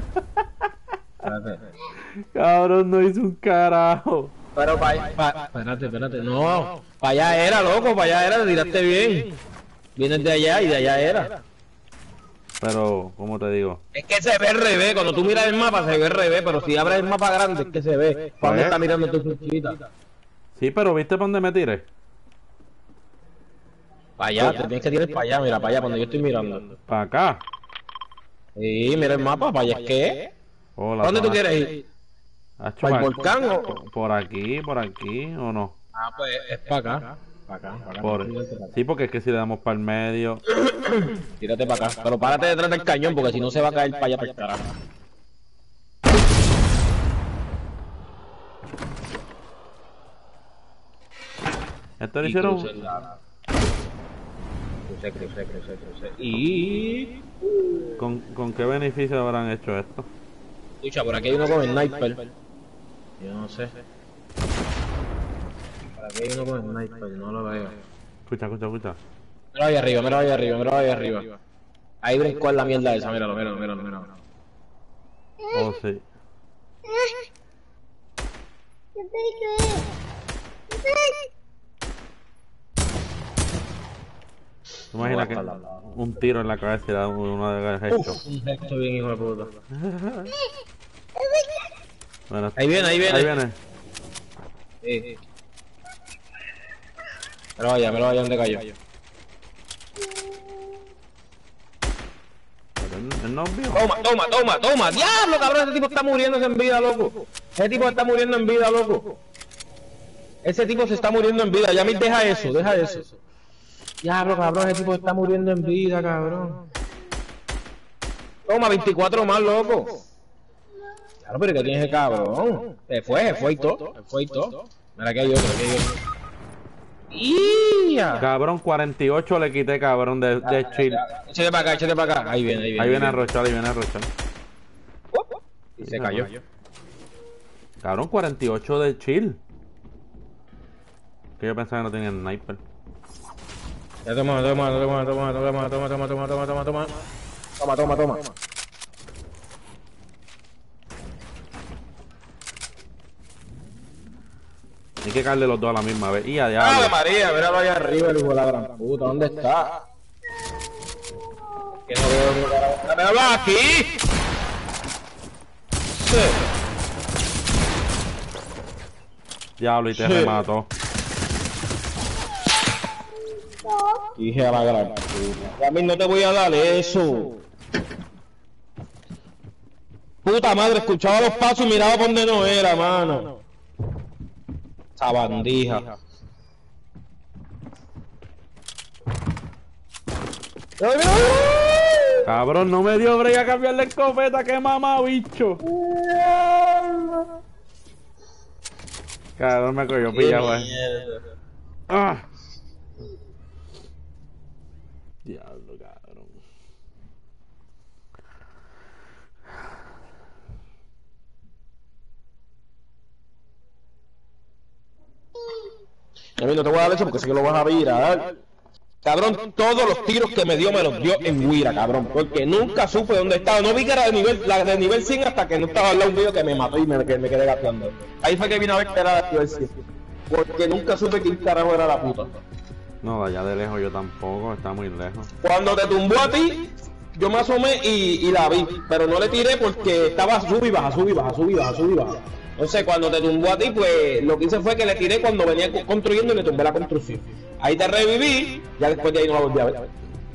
[SPEAKER 2] Cabrón, no hizo un carajo.
[SPEAKER 1] Pero espérate. No, para allá era, loco, para allá era, te tiraste bien. Vienes de allá y de allá era.
[SPEAKER 2] Pero, ¿cómo te digo?
[SPEAKER 1] Es que se ve al revés, cuando tú miras el mapa se ve al revés, pero si abres el mapa grande es que se ve. ¿Para dónde está mirando tu flechita?
[SPEAKER 2] Sí, pero ¿viste para dónde me tiré?
[SPEAKER 1] Para allá, te tienes que tirar para allá, mira, para allá, cuando yo estoy mirando.
[SPEAKER 2] ¿Para acá?
[SPEAKER 1] Sí, mira el mapa, para allá es que.
[SPEAKER 2] Oh,
[SPEAKER 1] ¿Dónde tú quieres ir? ¿Para el volcán o...?
[SPEAKER 2] Por aquí, ¿o no?
[SPEAKER 1] Ah, pues es para acá. Para acá.
[SPEAKER 2] Sí, porque es que si le damos para el medio...
[SPEAKER 1] Tírate para acá, pero párate detrás del cañón porque si no se va a caer para allá para el carajo.
[SPEAKER 2] Esto lo hicieron...
[SPEAKER 1] Crucé. Y...
[SPEAKER 2] ¿Con qué beneficio habrán hecho esto?
[SPEAKER 1] Escucha, por aquí hay uno con sniper. Yo no sé. Por aquí hay uno con sniper, no lo veo.
[SPEAKER 2] Escucha.
[SPEAKER 1] Mira ahí arriba. Ahí brincó en la mierda esa, míralo.
[SPEAKER 2] Oh, sí. ¿Te imaginas que un tiro en la cabeza y da uno de headshot?
[SPEAKER 1] Un gesto bien, hijo de puta.
[SPEAKER 2] Bueno,
[SPEAKER 1] Ahí viene, ahí viene.
[SPEAKER 2] ahí viene.
[SPEAKER 1] Sí. Me lo vaya, donde cayó.
[SPEAKER 2] Pero él no vio.
[SPEAKER 1] Toma. ¡Diablo, cabrón! Ese tipo está muriéndose en vida, loco. Ese tipo está muriendo en vida, loco. Ese tipo se está muriendo en vida. Yamil, deja eso. Diablo, cabrón, ese tipo está muriendo en vida, cabrón. Toma, 24 más, loco. Claro, pero ¿qué tiene ese cabrón? Se fue y todo. Mira que hay otro, ¡Ya!
[SPEAKER 2] Cabrón, 48 le quité, cabrón, de chill.
[SPEAKER 1] Échate para acá. Ahí viene.
[SPEAKER 2] Ahí viene a rochar.
[SPEAKER 1] Y se cayó.
[SPEAKER 2] Cabrón, 48 de chill. Que yo pensaba que no tenía sniper.
[SPEAKER 1] Ya toma.
[SPEAKER 2] Hay que caerle los dos a la misma vez. Y a
[SPEAKER 1] ¡Ave
[SPEAKER 2] diablo.
[SPEAKER 1] María! Míralo allá arriba, el hijo de la gran puta. ¿Dónde está? Que no veo ni cara. ¡Míralo aquí! Sí.
[SPEAKER 2] Diablo, y te
[SPEAKER 1] Sí.
[SPEAKER 2] remató.
[SPEAKER 1] Dije a la gran puta. A mí no te voy a dar eso. Puta madre, escuchaba los pasos y miraba por donde no era, mano. Esa bandija.
[SPEAKER 2] Cabrón, no me dio break a cambiarle escopeta, que mamá, bicho. Cabrón, me cogió pillado, Ah. Diablo, cabrón.
[SPEAKER 1] A mí no te voy a dar eso porque sé que lo vas a virar. Cabrón, todos los tiros que me dio en Wira, cabrón. Porque nunca supe dónde estaba. No vi que era de nivel 100 hasta que no estaba al lado un video que me mató y me quedé gateando. Ahí fue que vine a ver que era de nivel 100. Porque nunca supe quién carajo era la puta.
[SPEAKER 2] No, de allá de lejos yo tampoco, está muy lejos.
[SPEAKER 1] Cuando te tumbó a ti, yo me asomé y la vi. Pero no le tiré porque estaba sub y baja. Entonces, cuando te tumbó a ti, pues lo que hice fue que le tiré cuando venía construyendo y le tumbé la construcción. Ahí te reviví, ya después de ahí no la volví a ver.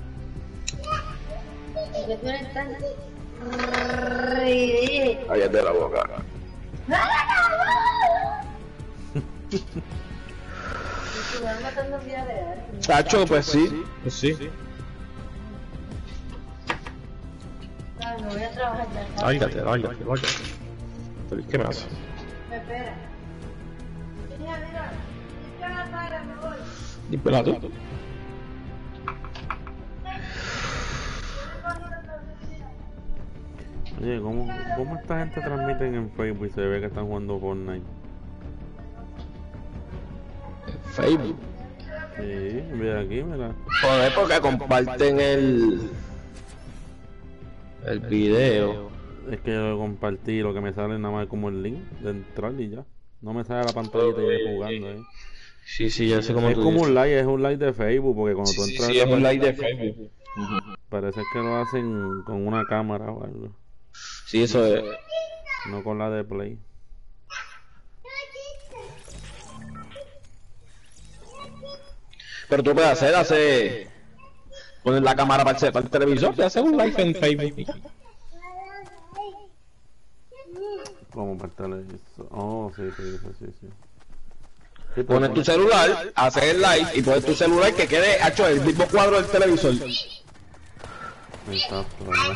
[SPEAKER 3] Que tú eres tan ridículo.
[SPEAKER 1] Cállate la boca.
[SPEAKER 3] Te van matando en vida real.
[SPEAKER 1] Chacho, pues sí.
[SPEAKER 3] Claro, me voy a trabajar ya.
[SPEAKER 1] Láigate. ¿Qué me hace?
[SPEAKER 3] Me espera. Mira. Es que la paga, me voy.
[SPEAKER 1] Dípela tú.
[SPEAKER 2] Oye, ¿cómo esta gente transmite en Facebook y se ve que están jugando Fortnite?
[SPEAKER 1] Facebook.
[SPEAKER 2] Sí, mira aquí, mira.
[SPEAKER 1] Joder, porque comparten el video.
[SPEAKER 2] Es que yo lo compartí, lo que me sale nada más como el link de entrar y ya. No me sale la pantallita y yo jugando ahí.
[SPEAKER 1] Sí, ya sé cómo
[SPEAKER 2] Es
[SPEAKER 1] tú
[SPEAKER 2] como
[SPEAKER 1] dices.
[SPEAKER 2] un live, es un live de Facebook, porque cuando tú entras...
[SPEAKER 1] Sí, es un live de Facebook.
[SPEAKER 2] Parece que lo hacen con una cámara o algo,
[SPEAKER 1] Sí, eso es.
[SPEAKER 2] no con la de Play.
[SPEAKER 1] Pero tú puedes hacer poner la cámara para el televisor y hacer un live en Facebook.
[SPEAKER 2] Como para el televisor. Oh, sí. Sí,
[SPEAKER 1] Pones tu celular, haces el live y pones tu celular que quede hecho el mismo cuadro del televisor.
[SPEAKER 2] Exacto, ¿verdad?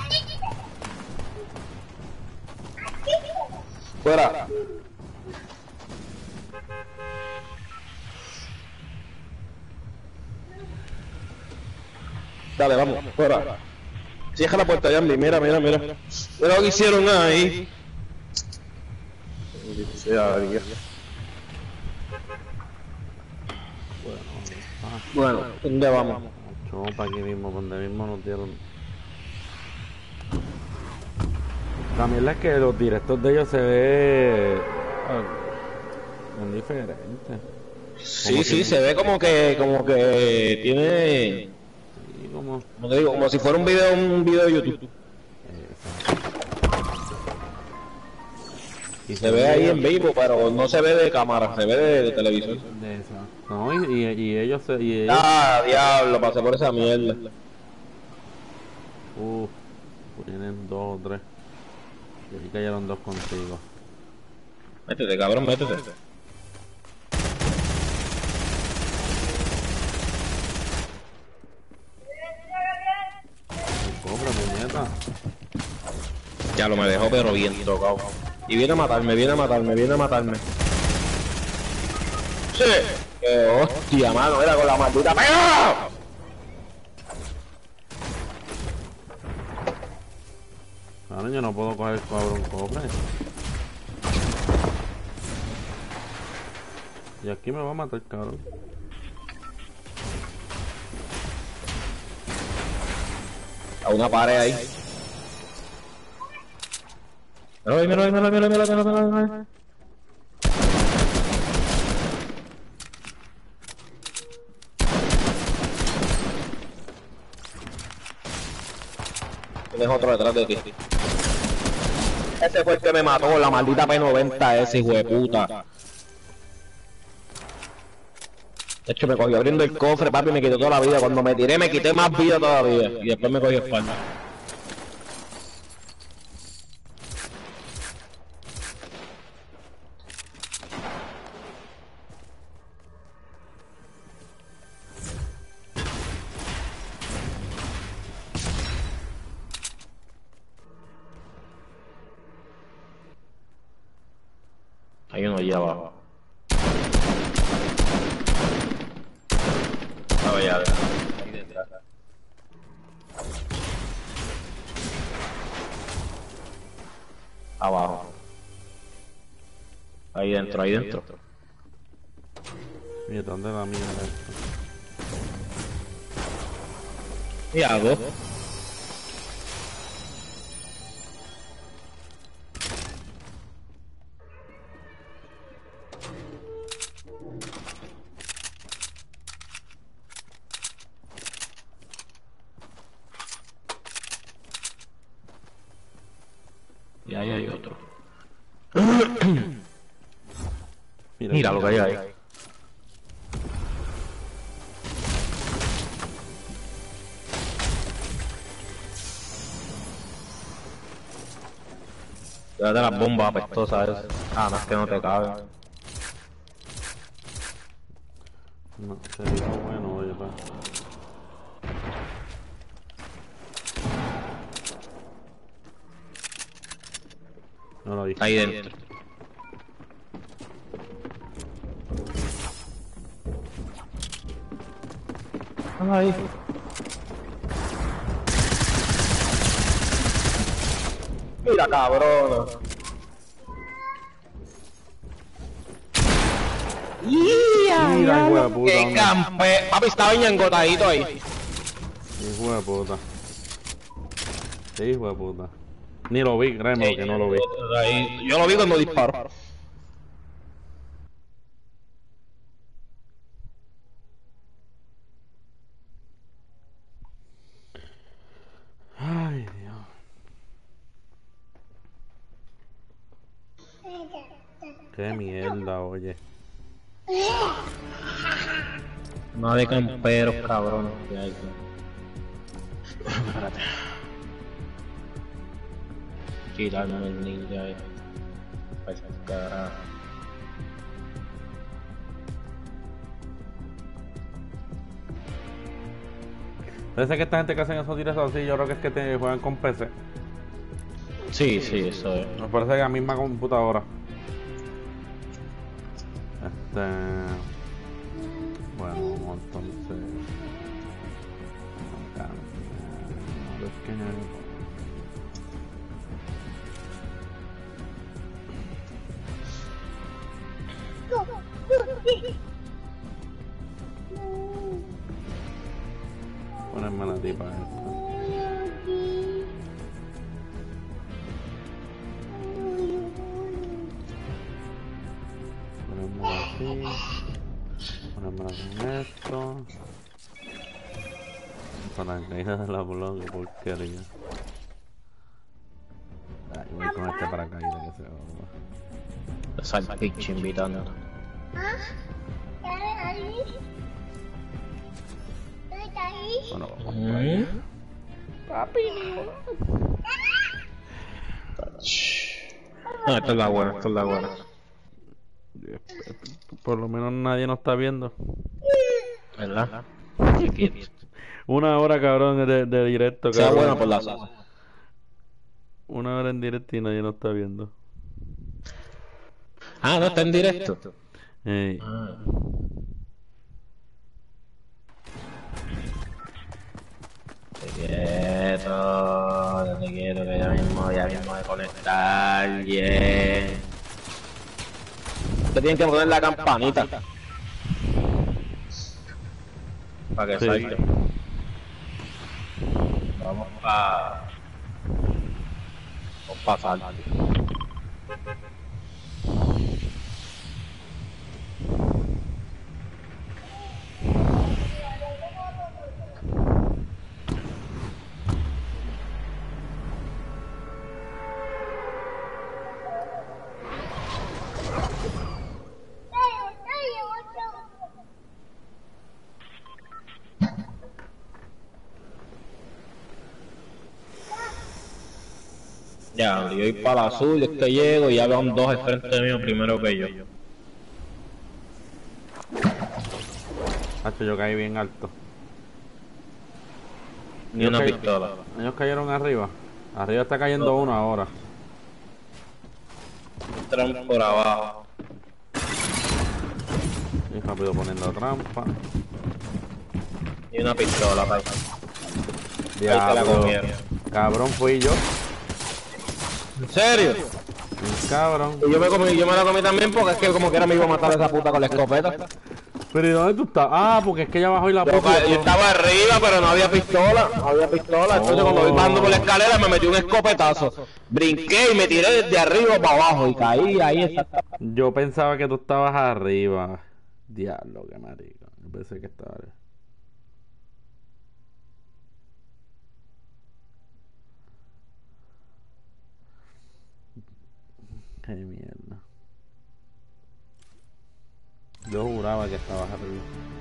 [SPEAKER 1] Fuera. Dale, vamos, fuera. Cierra la puerta, Jambi, mira. Mira lo que hicieron ahí. Bueno, ¿dónde vamos?
[SPEAKER 2] Vamos para aquí mismo, donde mismo nos dieron. También es que los directos de ellos se ve muy diferente.
[SPEAKER 1] Sí, se ve como que tiene...
[SPEAKER 2] como...
[SPEAKER 1] Como te digo, como si fuera un video de YouTube.
[SPEAKER 2] Y
[SPEAKER 1] Se ve ahí en vivo, pero no se ve de cámara, se ve de televisor.
[SPEAKER 2] de esa. No, y ellos se... Y ellos...
[SPEAKER 1] Ah, diablo, pasé por esa mierda.
[SPEAKER 2] Tienen 2 o 3. Y ahí cayeron 2 contigo.
[SPEAKER 1] Métete, cabrón, métete.
[SPEAKER 2] Cobra, puñeta.
[SPEAKER 1] Ya lo me dejó, pero bien tocado. Y viene a matarme, viene a matarme, viene a matarme. ¡Sí! ¡Qué hostia, mano! ¡Era con la maldita pega!
[SPEAKER 2] Ahora yo no puedo coger el cabrón cofre. Y aquí me va a matar, cabrón.
[SPEAKER 1] A una pared ahí. Mira. Tienes otro detrás de ti. Ese fue el que me mató, la maldita P90 ese, hijo de puta. De hecho, me cogió abriendo el cofre, papi, y me quitó toda la vida. Cuando me tiré, me quité más vida todavía. Y después me cogió espalda. Hay uno allí abajo. Allá, ahí detrás. Abajo. Ahí dentro, ahí dentro.
[SPEAKER 2] Mira, ¿dónde la mierda esto?
[SPEAKER 1] ¿Qué hago? Y ahí hay otro. Mira lo que hay ahí. Llévate las bombas apestosas esas. Ah, no, es que no te cabe.
[SPEAKER 2] No, sería bueno, oye, pa. No lo vi.
[SPEAKER 1] Ahí dentro. Ahí. Mira, cabrón.
[SPEAKER 2] Mira, hijo de puta.
[SPEAKER 1] ¡Qué
[SPEAKER 2] ¿Dónde?
[SPEAKER 1] campe! Papi, estaba bien engotadito ahí.
[SPEAKER 2] Hijo de puta. Hijo de puta. Ni lo vi, créeme que no lo vi.
[SPEAKER 1] Ahí. Yo lo vi cuando disparó.
[SPEAKER 2] Ay, Dios. Qué mierda, oye.
[SPEAKER 1] No de camperos, cabrón. Espérate. Quitarme el ninja ahí. Para esa cara.
[SPEAKER 2] Parece que esta gente que hacen esos directos así, yo creo que es que juegan con PC.
[SPEAKER 1] Sí, sí, eso es.
[SPEAKER 2] Me parece que la misma computadora. Bueno, vamos entonces. A ver qué ponerme la tipa esta. Ponerme así. Ponerme con esto. paracaídas de la blog, qué porquería. Ay, voy con este paracaídas que se va.
[SPEAKER 1] Salpicho invitando.
[SPEAKER 2] Bueno, vamos para allá.
[SPEAKER 1] No, esta es la buena, esta es la buena.
[SPEAKER 2] Por lo menos nadie nos está viendo.
[SPEAKER 1] ¿Verdad?
[SPEAKER 2] 1 hora, cabrón, de directo,
[SPEAKER 1] Sea
[SPEAKER 2] cabrón.
[SPEAKER 1] buena por la salsa.
[SPEAKER 2] 1 hora en directo y nadie nos está viendo.
[SPEAKER 1] Ah, no, está en directo.
[SPEAKER 2] Ey.
[SPEAKER 1] Te quieto, que ya mismo voy a conectar, bien. Te tienen que poner la campanita. Para que
[SPEAKER 2] Sí.
[SPEAKER 1] salte. Vamos pa salte. Ya, yo voy para el azul, es que llego y ya van dos al frente mío primero que yo.
[SPEAKER 2] Hacho, yo caí bien alto.
[SPEAKER 1] Ni una pistola.
[SPEAKER 2] Ellos cayeron arriba. Arriba está cayendo uno ahora.
[SPEAKER 1] Entran por abajo.
[SPEAKER 2] Y rápido poniendo trampa.
[SPEAKER 1] Ni una pistola, pa. Ahí te la
[SPEAKER 2] Diablo.
[SPEAKER 1] comieron.
[SPEAKER 2] Cabrón, fui yo.
[SPEAKER 1] ¿En serio?
[SPEAKER 2] Un cabrón.
[SPEAKER 1] Y yo me la comí también porque es que como que era me iba a matar a esa puta con la escopeta.
[SPEAKER 2] Pero ¿y dónde tú estás? Ah, porque es que ella bajó y la
[SPEAKER 1] Yo
[SPEAKER 2] puso.
[SPEAKER 1] estaba arriba, pero no había pistola. No había pistola. Entonces cuando voy bajando por la escalera me metí un escopetazo. Brinqué y me tiré desde arriba para abajo y caí ahí exactamente.
[SPEAKER 2] Yo pensaba que tú estabas arriba. Diablo, qué marico. Yo pensé que estaba arriba. Qué mierda. Yo juraba que estabas arriba.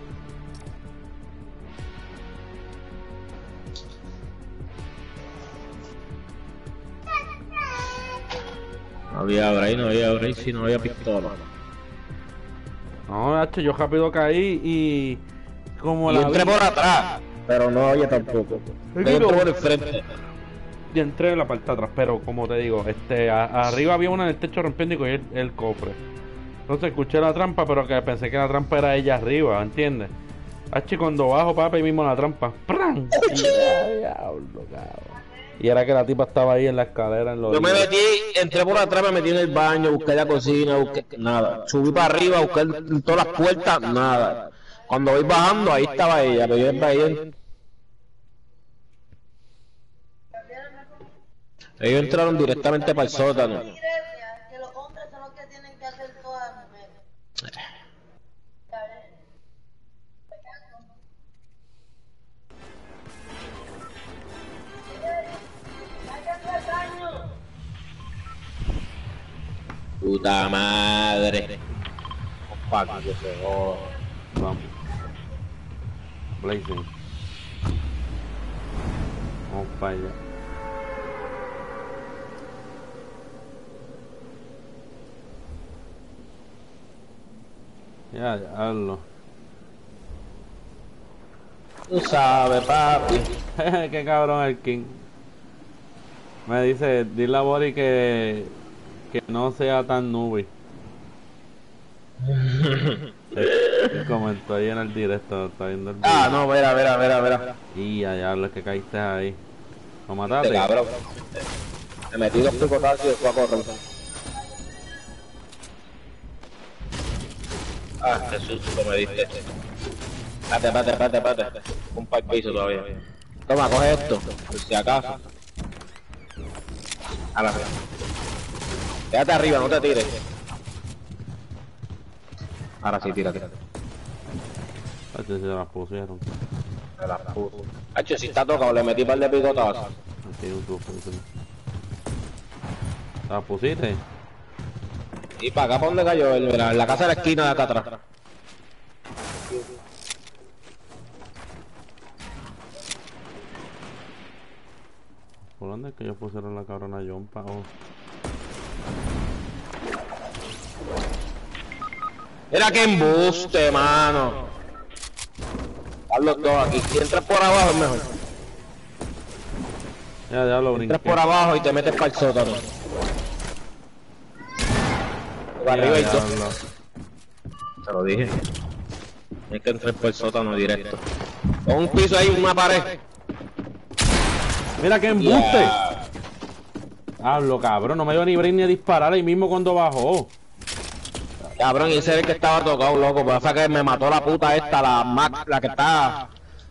[SPEAKER 1] No había break, si no había pistola.
[SPEAKER 2] No, Nacho, yo rápido caí y... Como
[SPEAKER 1] Y
[SPEAKER 2] la
[SPEAKER 1] entré
[SPEAKER 2] vi-
[SPEAKER 1] por atrás, pero no había tampoco.
[SPEAKER 2] Es
[SPEAKER 1] Yo
[SPEAKER 2] que
[SPEAKER 1] entré
[SPEAKER 2] no.
[SPEAKER 1] por el frente.
[SPEAKER 2] Y entré en la parte de atrás, pero como te digo, arriba había una en el techo rompiendo y cogí el cofre. Entonces escuché la trampa, pero que pensé que la trampa era ella arriba, ¿entiendes? Hachi, cuando bajo, papi, ahí mismo la trampa. ¡Pran! Y, diablo, cabrón. Y era que la tipa estaba ahí en la escalera.
[SPEAKER 1] Yo me metí, entré por atrás, me metí en el baño, busqué la cocina, busqué nada. Subí para arriba, busqué en todas las puertas, nada. Cuando voy bajando, ahí estaba ella, pero yo en ahí. Ellos entraron directamente para el sótano.
[SPEAKER 3] Que los hombres son los que tienen que hacer todas las mujeres.
[SPEAKER 1] Puta madre. Opa, que se joda.
[SPEAKER 2] Vamos. Blazing. Vamos para allá. Ya, hazlo.
[SPEAKER 1] Tú sabes, papi.
[SPEAKER 2] Qué cabrón el King. Me dice, dile a Bori que no sea tan nube. Comentó ahí en el directo, está viendo el video.
[SPEAKER 1] Ah, no, verá.
[SPEAKER 2] Y allá lo que caíste ahí. ¿Lo
[SPEAKER 1] Este
[SPEAKER 2] mataste?
[SPEAKER 1] cabrón. Me metí dos picotazos y después a correr. Ah, qué susto me diste. Espérate. Un par piso todavía. Toma, coge esto, por si acaso. Ahora. Quédate arriba, no te tires. Ahora sí, tírate.
[SPEAKER 2] Este se la pusieron.
[SPEAKER 1] Me la puto. Hacho, si está tocado, le metí par de picotazos.
[SPEAKER 2] Aquí tú, ¿la pusiste?
[SPEAKER 1] Y para acá, ¿para dónde cayó él? Mira, en la casa de la esquina de acá atrás.
[SPEAKER 2] ¿Por dónde es que yo pusieron la cabrona yompa? Oh.
[SPEAKER 1] Mira que embuste, mano. Están los dos aquí. Si entras por abajo es mejor.
[SPEAKER 2] Ya lo brinqué.
[SPEAKER 1] Entras por abajo y te metes para el sótano. Para arriba y todo. Te lo dije. Hay que entrar por el sótano directo. Con un piso ahí, una pared.
[SPEAKER 2] Mira que embuste. Hablo, cabrón, no me dio ni break ni a disparar ahí mismo cuando bajó.
[SPEAKER 1] Cabrón, y ese es el que estaba tocado, loco. Pasa que me mató la puta esta, la Max, la que está.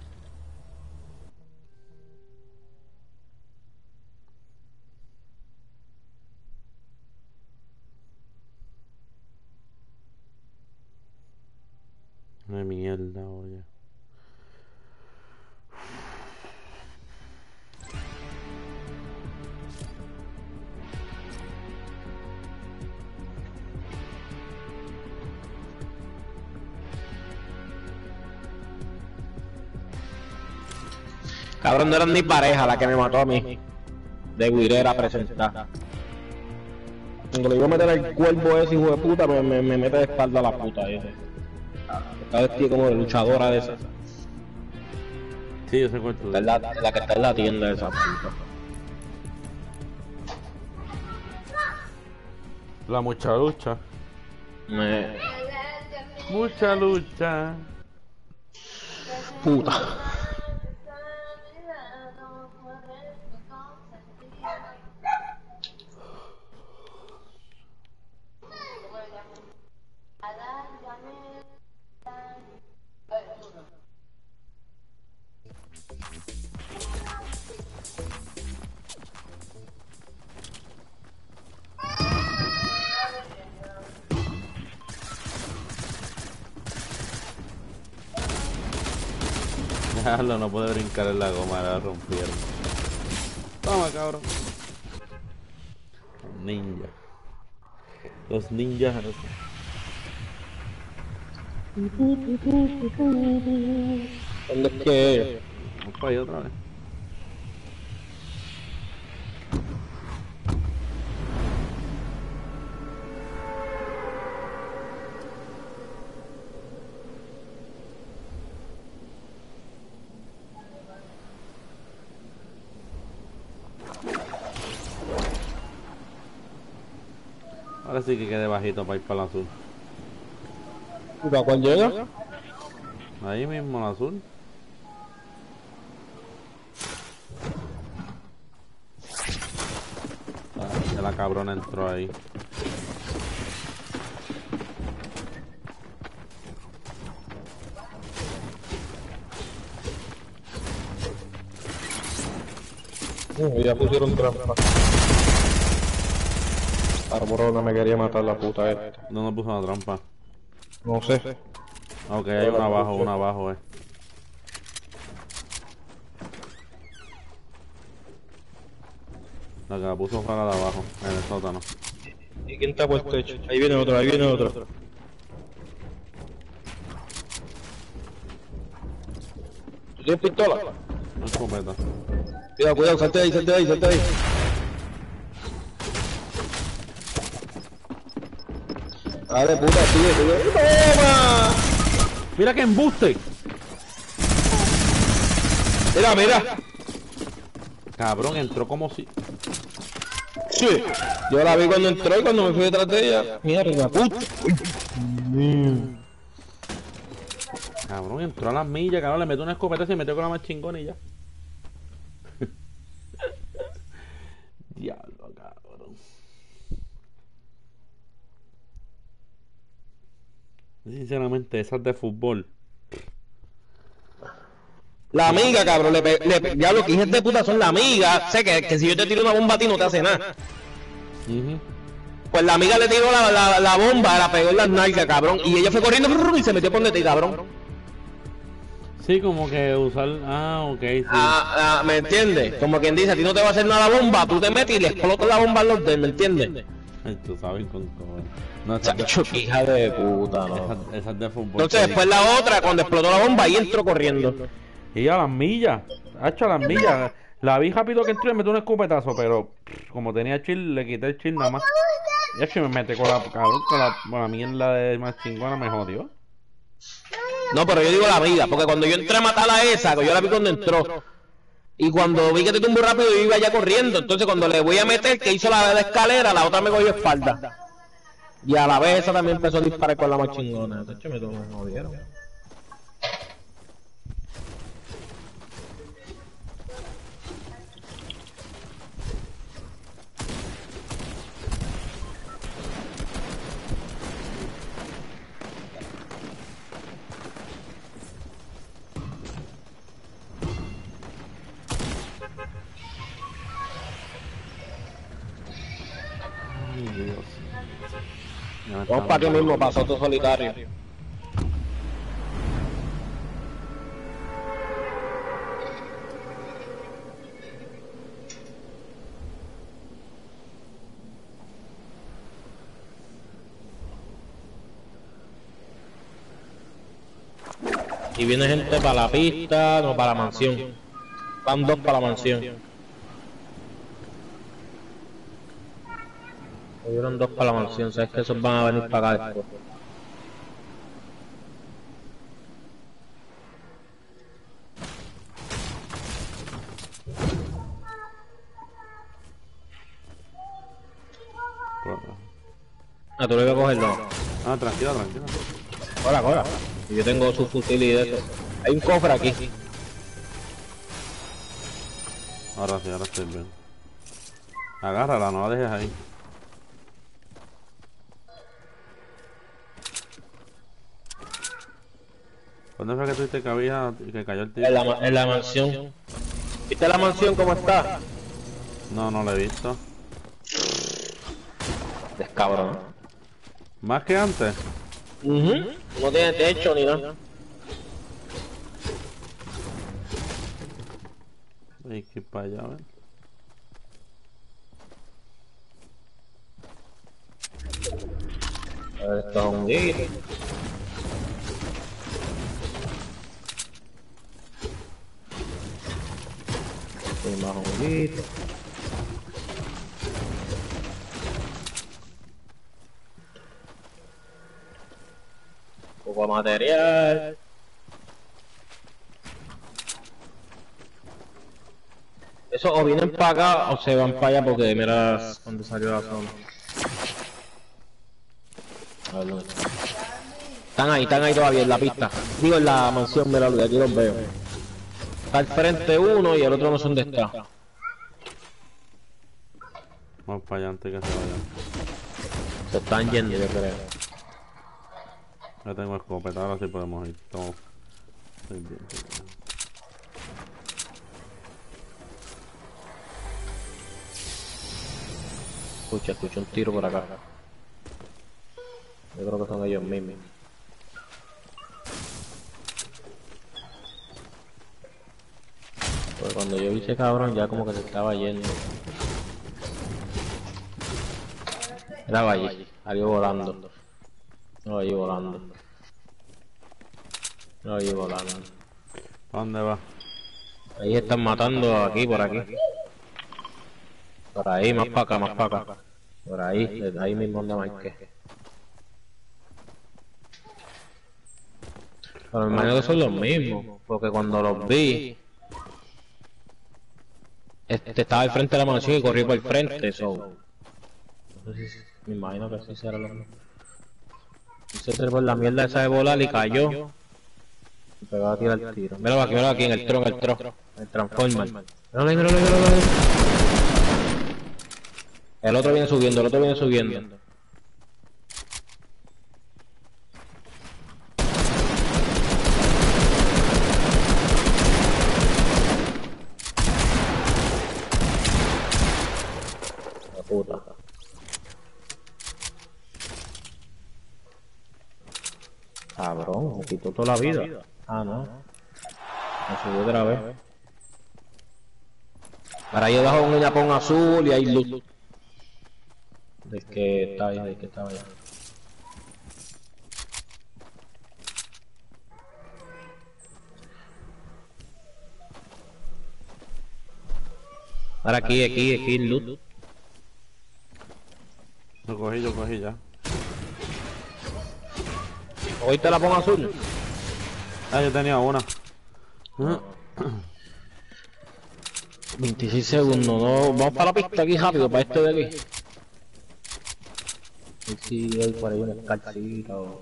[SPEAKER 2] Ay, mierda, oye.
[SPEAKER 1] Cabrón, no eran ni pareja la que me mató a mí. De guirera presentada. Cuando le iba a meter al cuervo ese hijo de puta, me mete de espalda a la puta ese. Está vestida como de luchadora de esa.
[SPEAKER 2] Sí, yo sé cuál tú.
[SPEAKER 1] La que está en la tienda esa puta.
[SPEAKER 2] La mucha lucha.
[SPEAKER 1] Me...
[SPEAKER 2] Mucha lucha.
[SPEAKER 1] Puta.
[SPEAKER 2] Déjalo, no puede brincar en la goma, la rompieron. Toma, cabrón. Ninja. Los ninjas.
[SPEAKER 1] ¿Dónde es que?
[SPEAKER 2] Vamos para allá otra vez. Ahora sí que quede bajito para ir para el azul.
[SPEAKER 1] ¿Y para cuál llega?
[SPEAKER 2] Ahí mismo el azul. Ah, ya la cabrona entró ahí.
[SPEAKER 1] Ya pusieron trampa. Arborona me quería matar la puta esta.
[SPEAKER 2] ¿Dónde puso la trampa?
[SPEAKER 1] No sé.
[SPEAKER 2] Ok, hay una abajo, La que la puso fuera de abajo, en el sótano.
[SPEAKER 1] ¿Y quién está por el techo? Ahí viene otro, ahí viene otro. ¿Tú tienes pistola?
[SPEAKER 2] Una escopeta.
[SPEAKER 1] Cuidado, cuidado, salte de ahí, salte de ahí, salte de ahí. Dale, puta, sigue, sigue. ¡Toma!
[SPEAKER 2] ¡Mira que embuste!
[SPEAKER 1] Mira, mira.
[SPEAKER 2] Cabrón, entró como si...
[SPEAKER 1] Sí. Yo la vi cuando entró y cuando me fui detrás de ella. Mierda, puta.
[SPEAKER 2] Cabrón, entró a las millas, cabrón, le metió una escopeta y se metió con la más chingona y ya. Diablo, cabrón. Sinceramente, esas de fútbol.
[SPEAKER 1] La amiga, cabrón, ya lo que hijas de puta son la amiga. Sé que si yo te tiro una bomba a ti no te hace nada. Pues la amiga le tiró la bomba, la pegó en las nalgas, cabrón. Y ella fue corriendo y se metió por donde ti, cabrón.
[SPEAKER 2] Sí, como que usar... Ah, ok, sí.
[SPEAKER 1] ¿Me entiendes? Como quien dice, a ti no te va a hacer nada la bomba, tú te metes y le explotas la bomba a los de él, ¿me entiendes?
[SPEAKER 2] Ay, tú sabes con cojones. No,
[SPEAKER 1] Chacho, qué hija de puta, no.
[SPEAKER 2] esas de fútbol.
[SPEAKER 1] Entonces después la otra, cuando explotó la bomba, ahí entró corriendo.
[SPEAKER 2] Y a las millas. Hacho, a las millas. La vi rápido que entró y me metió un escopetazo, pero como tenía chill, le quité el chill nada más. Y es que me mete con la cabrón, con la mierda de más chingona me jodió.
[SPEAKER 1] No, pero yo digo la vida, porque cuando yo entré a matar a esa, que yo la vi cuando entró, y cuando vi que te tumbó rápido, yo iba ya corriendo. Entonces cuando le voy a meter, que hizo la escalera, la otra me cogió espalda. Y a la vez esa también empezó a disparar con la más chingona. De hecho, me jodieron.
[SPEAKER 2] Ay, Dios. Ya me
[SPEAKER 1] Vamos
[SPEAKER 2] está
[SPEAKER 1] para aquí
[SPEAKER 2] dando
[SPEAKER 1] mismo,
[SPEAKER 2] hambre.
[SPEAKER 1] para Soto Solitario. Y viene gente para la pista, no para la mansión. Van dos para la mansión. Hubieron dos para la mansión, sabes que esos van a venir para acá después. Ah, tú le voy a cogerlo.
[SPEAKER 2] Ah, tranquila, tranquila.
[SPEAKER 1] Hola, hola. Yo tengo su fusil y de eso. Hay un cofre aquí.
[SPEAKER 2] Ahora sí, ahora estoy bien. Agárrala, no la dejes ahí. ¿Dónde fue que tuviste que había que cayó el tío?
[SPEAKER 1] En la mansión. ¿Viste la mansión cómo está?
[SPEAKER 2] No, no la he visto.
[SPEAKER 1] Es cabrón.
[SPEAKER 2] ¿Más que antes?
[SPEAKER 1] No tiene techo ni nada.
[SPEAKER 2] Hay que ir para allá, a ver.
[SPEAKER 1] A ver, esto es un guito. Y más un guito. Poco de material. Eso o vienen para acá o se van para allá porque mira cuando salió la zona. A ver, ¿dónde está? Están ahí todavía en la pista. Digo en la mansión, mira, de aquí los veo. Está al frente uno y el otro no sé dónde está.
[SPEAKER 2] Vamos para allá antes que se vayan.
[SPEAKER 1] Se están yendo, yo creo.
[SPEAKER 2] Ya tengo escopeta, ahora sí podemos ir. Todo. Estoy bien, estoy bien.
[SPEAKER 1] Escucha un tiro por acá. Yo creo que son ellos mismos. Pues cuando yo vi ese cabrón ya como que se estaba yendo. Era allí, salió volando. No, allí volando. No, allí volando.
[SPEAKER 2] ¿Para dónde va?
[SPEAKER 1] Ahí están matando aquí, por aquí. Por ahí, más para acá, más para acá. Por ahí, desde ahí mismo donde marqué. Pero me imagino que son los mismos, porque cuando los vi, estaba al frente de la mansión y corrí por el frente, eso. No sé si, me imagino que sí será lo mismo. Se trepó en la mierda esa de volar y cayó. Y pegó a tirar el tiro. Míralo aquí, en el tron, el Transformer. Míralo ahí. El otro viene subiendo. La puta. Cabrón, me quitó toda la vida. Ah, no. Me subí otra vez. Ahora yo dejo un ñapón azul y hay luz. Del que está ahí, del que estaba allá. Ahora aquí, luz.
[SPEAKER 2] Yo cogí ya.
[SPEAKER 1] Hoy te la pongo azul.
[SPEAKER 2] Ah, yo tenía una.
[SPEAKER 1] 26 segundos, no, vamos para la pista aquí rápido, para este de aquí. A ver si hay por ahí una escarcita o...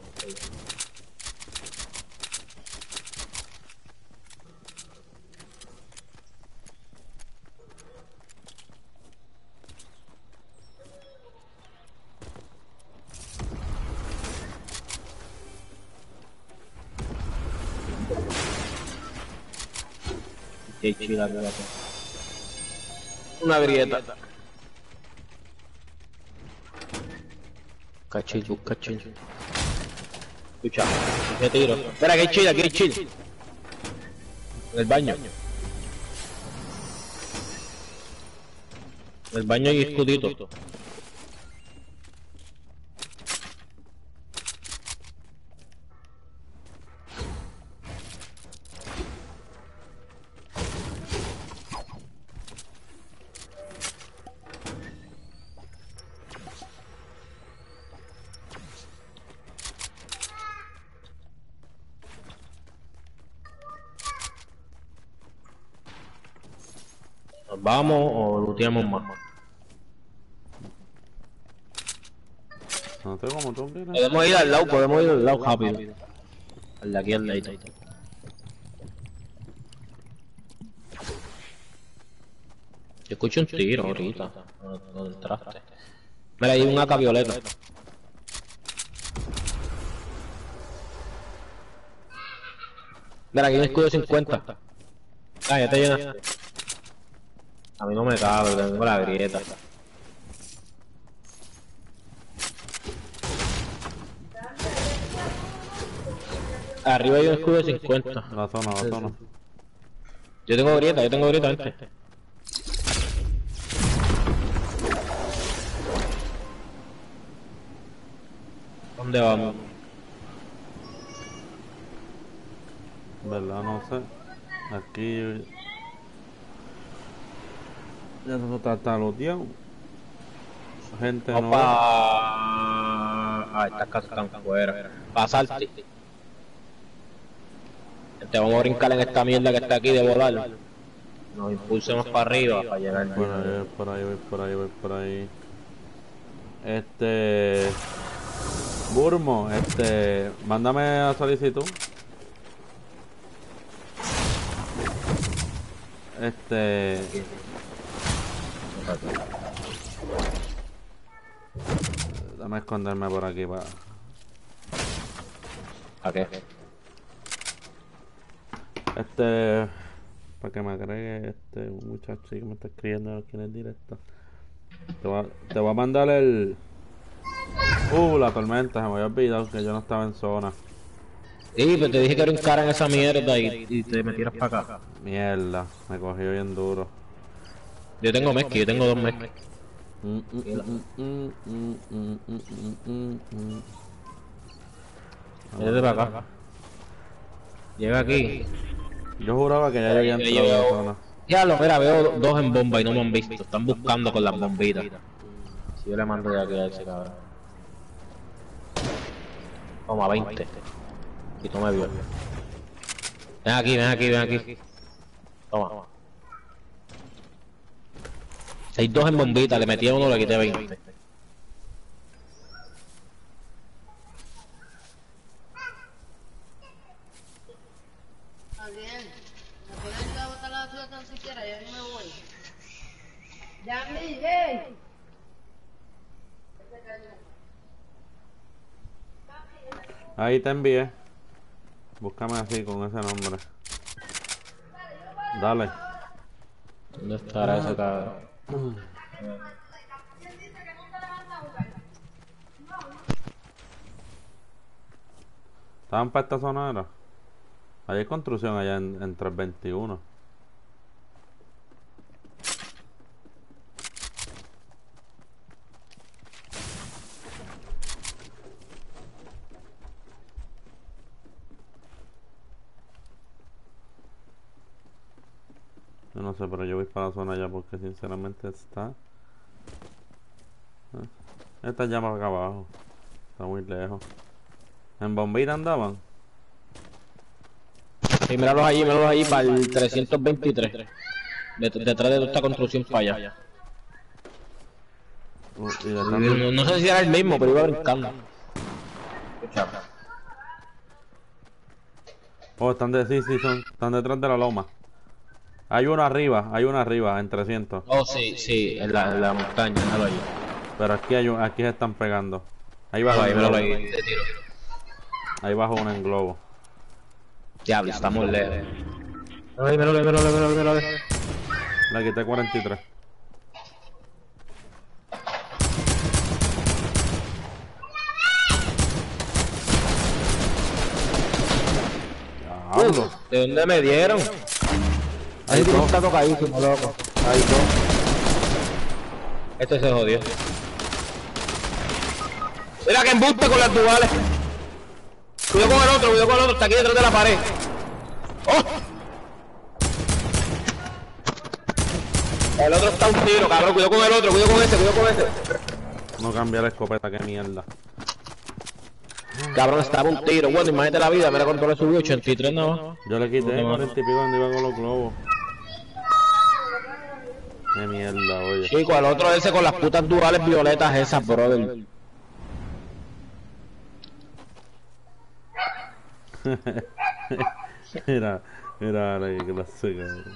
[SPEAKER 1] Qué chila, mírate. Una grieta. Cachillo. Escucha, qué tiro. Espera, que hay chill. En el baño. En el baño hay escudito. ¿Nos vamos o looteamos más?
[SPEAKER 2] No sé cómo tú quieras.
[SPEAKER 1] Podemos ir al lado rápido. Al de aquí al ladito. Yo escucho un tiro ahorita. Donde entraste. Mira, hay un AK violeta. Mira, aquí hay un escudo de 50. Ah, ya te llenaste. A mí no me cabe, tengo la grieta. Arriba hay un escudo de 50.
[SPEAKER 2] La zona.
[SPEAKER 1] Yo tengo grieta, vente. ¿Dónde vamos?
[SPEAKER 2] ¿Verdad? No sé. Aquí... Ya no está looteado. Gente
[SPEAKER 1] Vamos
[SPEAKER 2] no...
[SPEAKER 1] pa... Ah, estas casas están fuera. Pasarte. Te vamos a brincar en esta mierda que está aquí de volar. Nos impulsemos para arriba para llegar.
[SPEAKER 2] Voy por ahí. Burmo, mándame a solicitud. Dame esconderme por aquí para...
[SPEAKER 1] ¿A qué?
[SPEAKER 2] Para que me agregue un muchacho que me está escribiendo aquí en el directo. Te voy a mandar el... la tormenta, se me había olvidado que yo no estaba en zona.
[SPEAKER 1] Sí, pero te dije que era un cara en esa mierda y te metieras para acá.
[SPEAKER 2] Mierda, me cogió bien duro.
[SPEAKER 1] Yo tengo mezqui, yo tengo 2 mezqui. Métete para acá. Llega aquí.
[SPEAKER 2] Yo juraba que ya yo había entrado en la zona.
[SPEAKER 1] Ya lo, mira, veo 2 en bomba y no me han visto. Están buscando con las bombitas. Si yo le mando de aquí a ese cabrón. Toma, 20. Y tú me vio. Ven aquí. Toma. Hay 2 en bombita, le metí a uno, le quité 20.
[SPEAKER 3] Está bien. No pueden ir a botar la ciudad tan siquiera, yo no me voy. ¡Ya Miguel!
[SPEAKER 2] Ahí te envié. Búscame así con ese nombre. Dale.
[SPEAKER 1] ¿Dónde estará ese cabrón?
[SPEAKER 2] ¿Estaban para esta zona era? Hay construcción allá en 321. Yo no sé, pero yo voy para la zona allá porque sinceramente está... Esta llama acá abajo. Está muy lejos. ¿En bombita andaban?
[SPEAKER 1] Sí, míralos allí para el 323. Detrás de toda esta construcción para allá.
[SPEAKER 2] Y detrás
[SPEAKER 1] No sé si era el mismo, pero iba brincando.
[SPEAKER 2] Oh, están están detrás de la loma. Hay uno arriba, en 300.
[SPEAKER 1] Oh, sí, en la montaña, míralo ahí.
[SPEAKER 2] Pero aquí se están pegando. Ahí bajo
[SPEAKER 1] Ahí,
[SPEAKER 2] un
[SPEAKER 1] míralo
[SPEAKER 2] globo.
[SPEAKER 1] ahí, de tiro.
[SPEAKER 2] Ahí bajo uno en globo.
[SPEAKER 1] Diablo, estamos lejos. Míralo.
[SPEAKER 2] La quité 43. Diablo.
[SPEAKER 1] ¿De dónde me dieron?
[SPEAKER 2] Hay dos.
[SPEAKER 1] Está tocadísimo, loco.
[SPEAKER 2] Hay dos.
[SPEAKER 1] Este se jodió. Mira que embuste con las duales. Cuidado con el otro, está aquí detrás de la pared. ¡Oh! El otro está un tiro, cabrón. Cuidado con el otro, cuidado con ese.
[SPEAKER 2] No cambia la escopeta, qué mierda.
[SPEAKER 1] Cabrón, estaba un tiro. Bueno, imagínate la vida, mira cuánto le subió, 83 no.
[SPEAKER 2] Yo le quité
[SPEAKER 1] No,
[SPEAKER 2] 40 y pico donde iba con los globos. Qué mierda, oye.
[SPEAKER 1] Chico, el otro ese con las putas duales violetas esas, brother.
[SPEAKER 2] Mira, ahora qué clase, cabrón.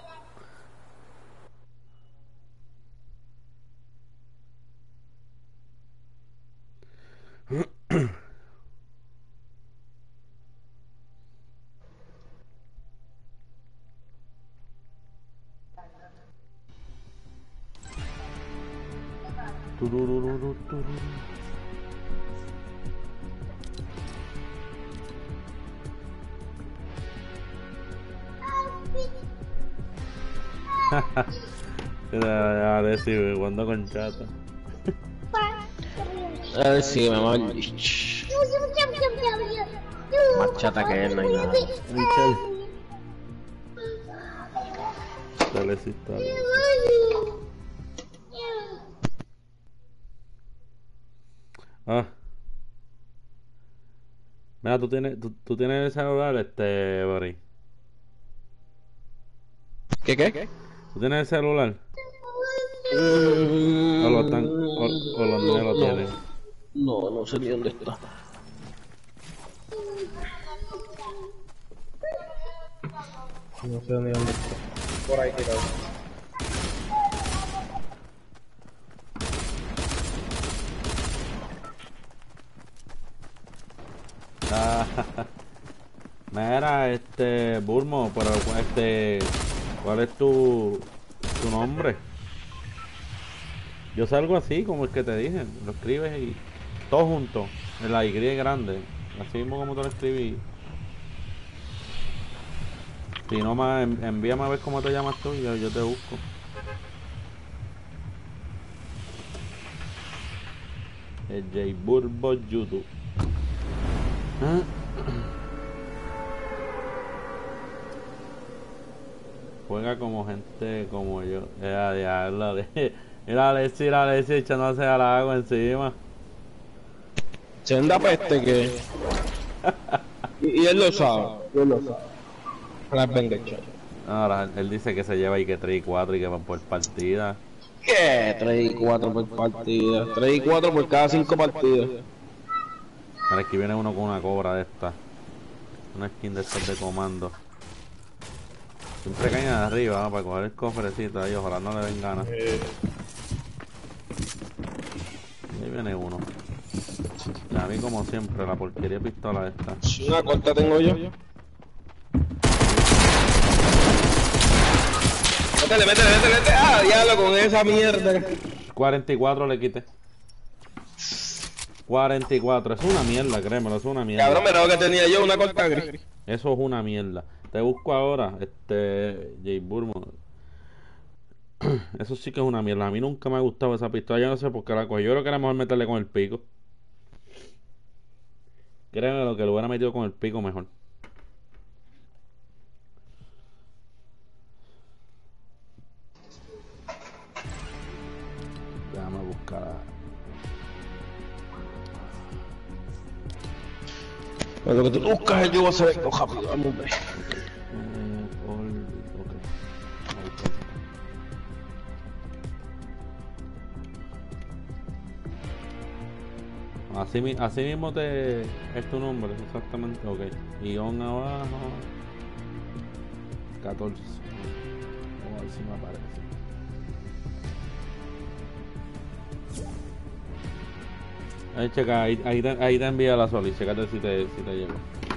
[SPEAKER 2] Turururu. Ya, Alessi, jugando con chata.
[SPEAKER 1] Ay, sí, mi amor. Más chata que él, no hay nada.
[SPEAKER 2] Alessi está loco. Ah. Mira, tú tienes el celular, Boris.
[SPEAKER 1] ¿Qué?
[SPEAKER 2] ¿Tú tienes el celular? O los nenes lo tienen.
[SPEAKER 1] No sé ni dónde está. No sé ni dónde está. Por ahí tirado.
[SPEAKER 2] Ah, mira, Bulmo, pero ¿cuál es tu nombre? Yo salgo así, como el que te dije, lo escribes y todo junto, en la Y grande, así mismo como te lo escribí. Si no, envíame a ver cómo te llamas tú y yo te busco. El J Burbo YouTube. Juega como gente como yo. Mira Alessi echándose al agua encima.
[SPEAKER 1] Senda peste que... y él lo sabe.
[SPEAKER 2] Ahora él dice que se lleva y que 3 y 4 y que van por partida.
[SPEAKER 1] ¿Qué? 3 y 4 por partida. 3 y 4 por cada 5 partidas.
[SPEAKER 2] Mira, aquí viene uno con una cobra de esta. Una skin de estas de comando. Siempre caen arriba, ¿no? Para coger el cofrecito ahí, ojalá no le den ganas. Ahí viene uno. Y a mí como siempre, la porquería pistola esta.
[SPEAKER 1] Una corta tengo yo. Métele. Ah, diablo con esa mierda.
[SPEAKER 2] 44 le quité. 44, eso es una mierda, créemelo, eso es una mierda.
[SPEAKER 1] Cabrón, mira lo que tenía yo, una corta gris.
[SPEAKER 2] Eso es una mierda. Te busco ahora, J Burmo. Eso sí que es una mierda. A mí nunca me ha gustado esa pistola. Yo no sé por qué la cogí. Yo creo que era mejor meterle con el pico. Créeme lo que lo hubiera metido con el pico mejor. Déjame buscar
[SPEAKER 1] Lo que tú buscas, yo voy a hacer esto rápido, dame un break. Así mismo es tu nombre, exactamente, ok. Guión abajo. 14. Vamos a ver si me aparece. Ahí checa, ahí te envía la Soli, checate si te llegó.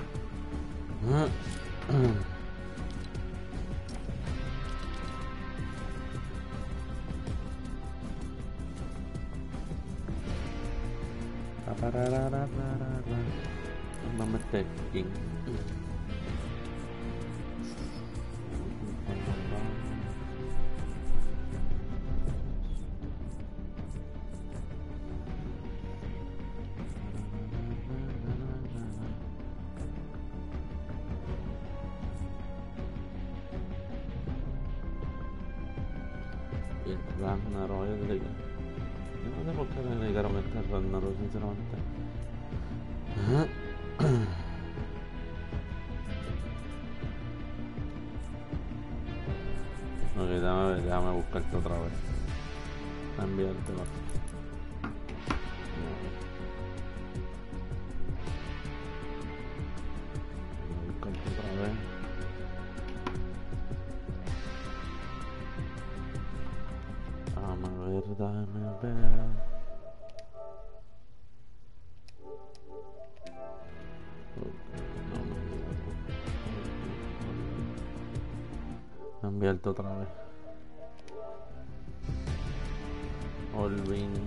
[SPEAKER 1] Dame este skin. Ragnarok, yo no sé por qué le dedicaron este Ragnarok, sinceramente. Ok, déjame buscarte otra vez. Enviártelo. Buscarte otra vez. Dame ver. Enviarte otra vez. Olvin.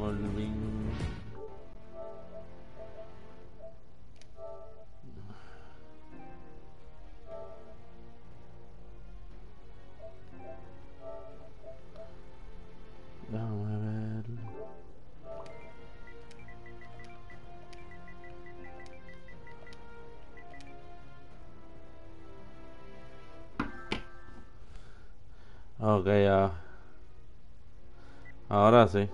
[SPEAKER 1] Déjame ver. Ok, ya. Ahora sí.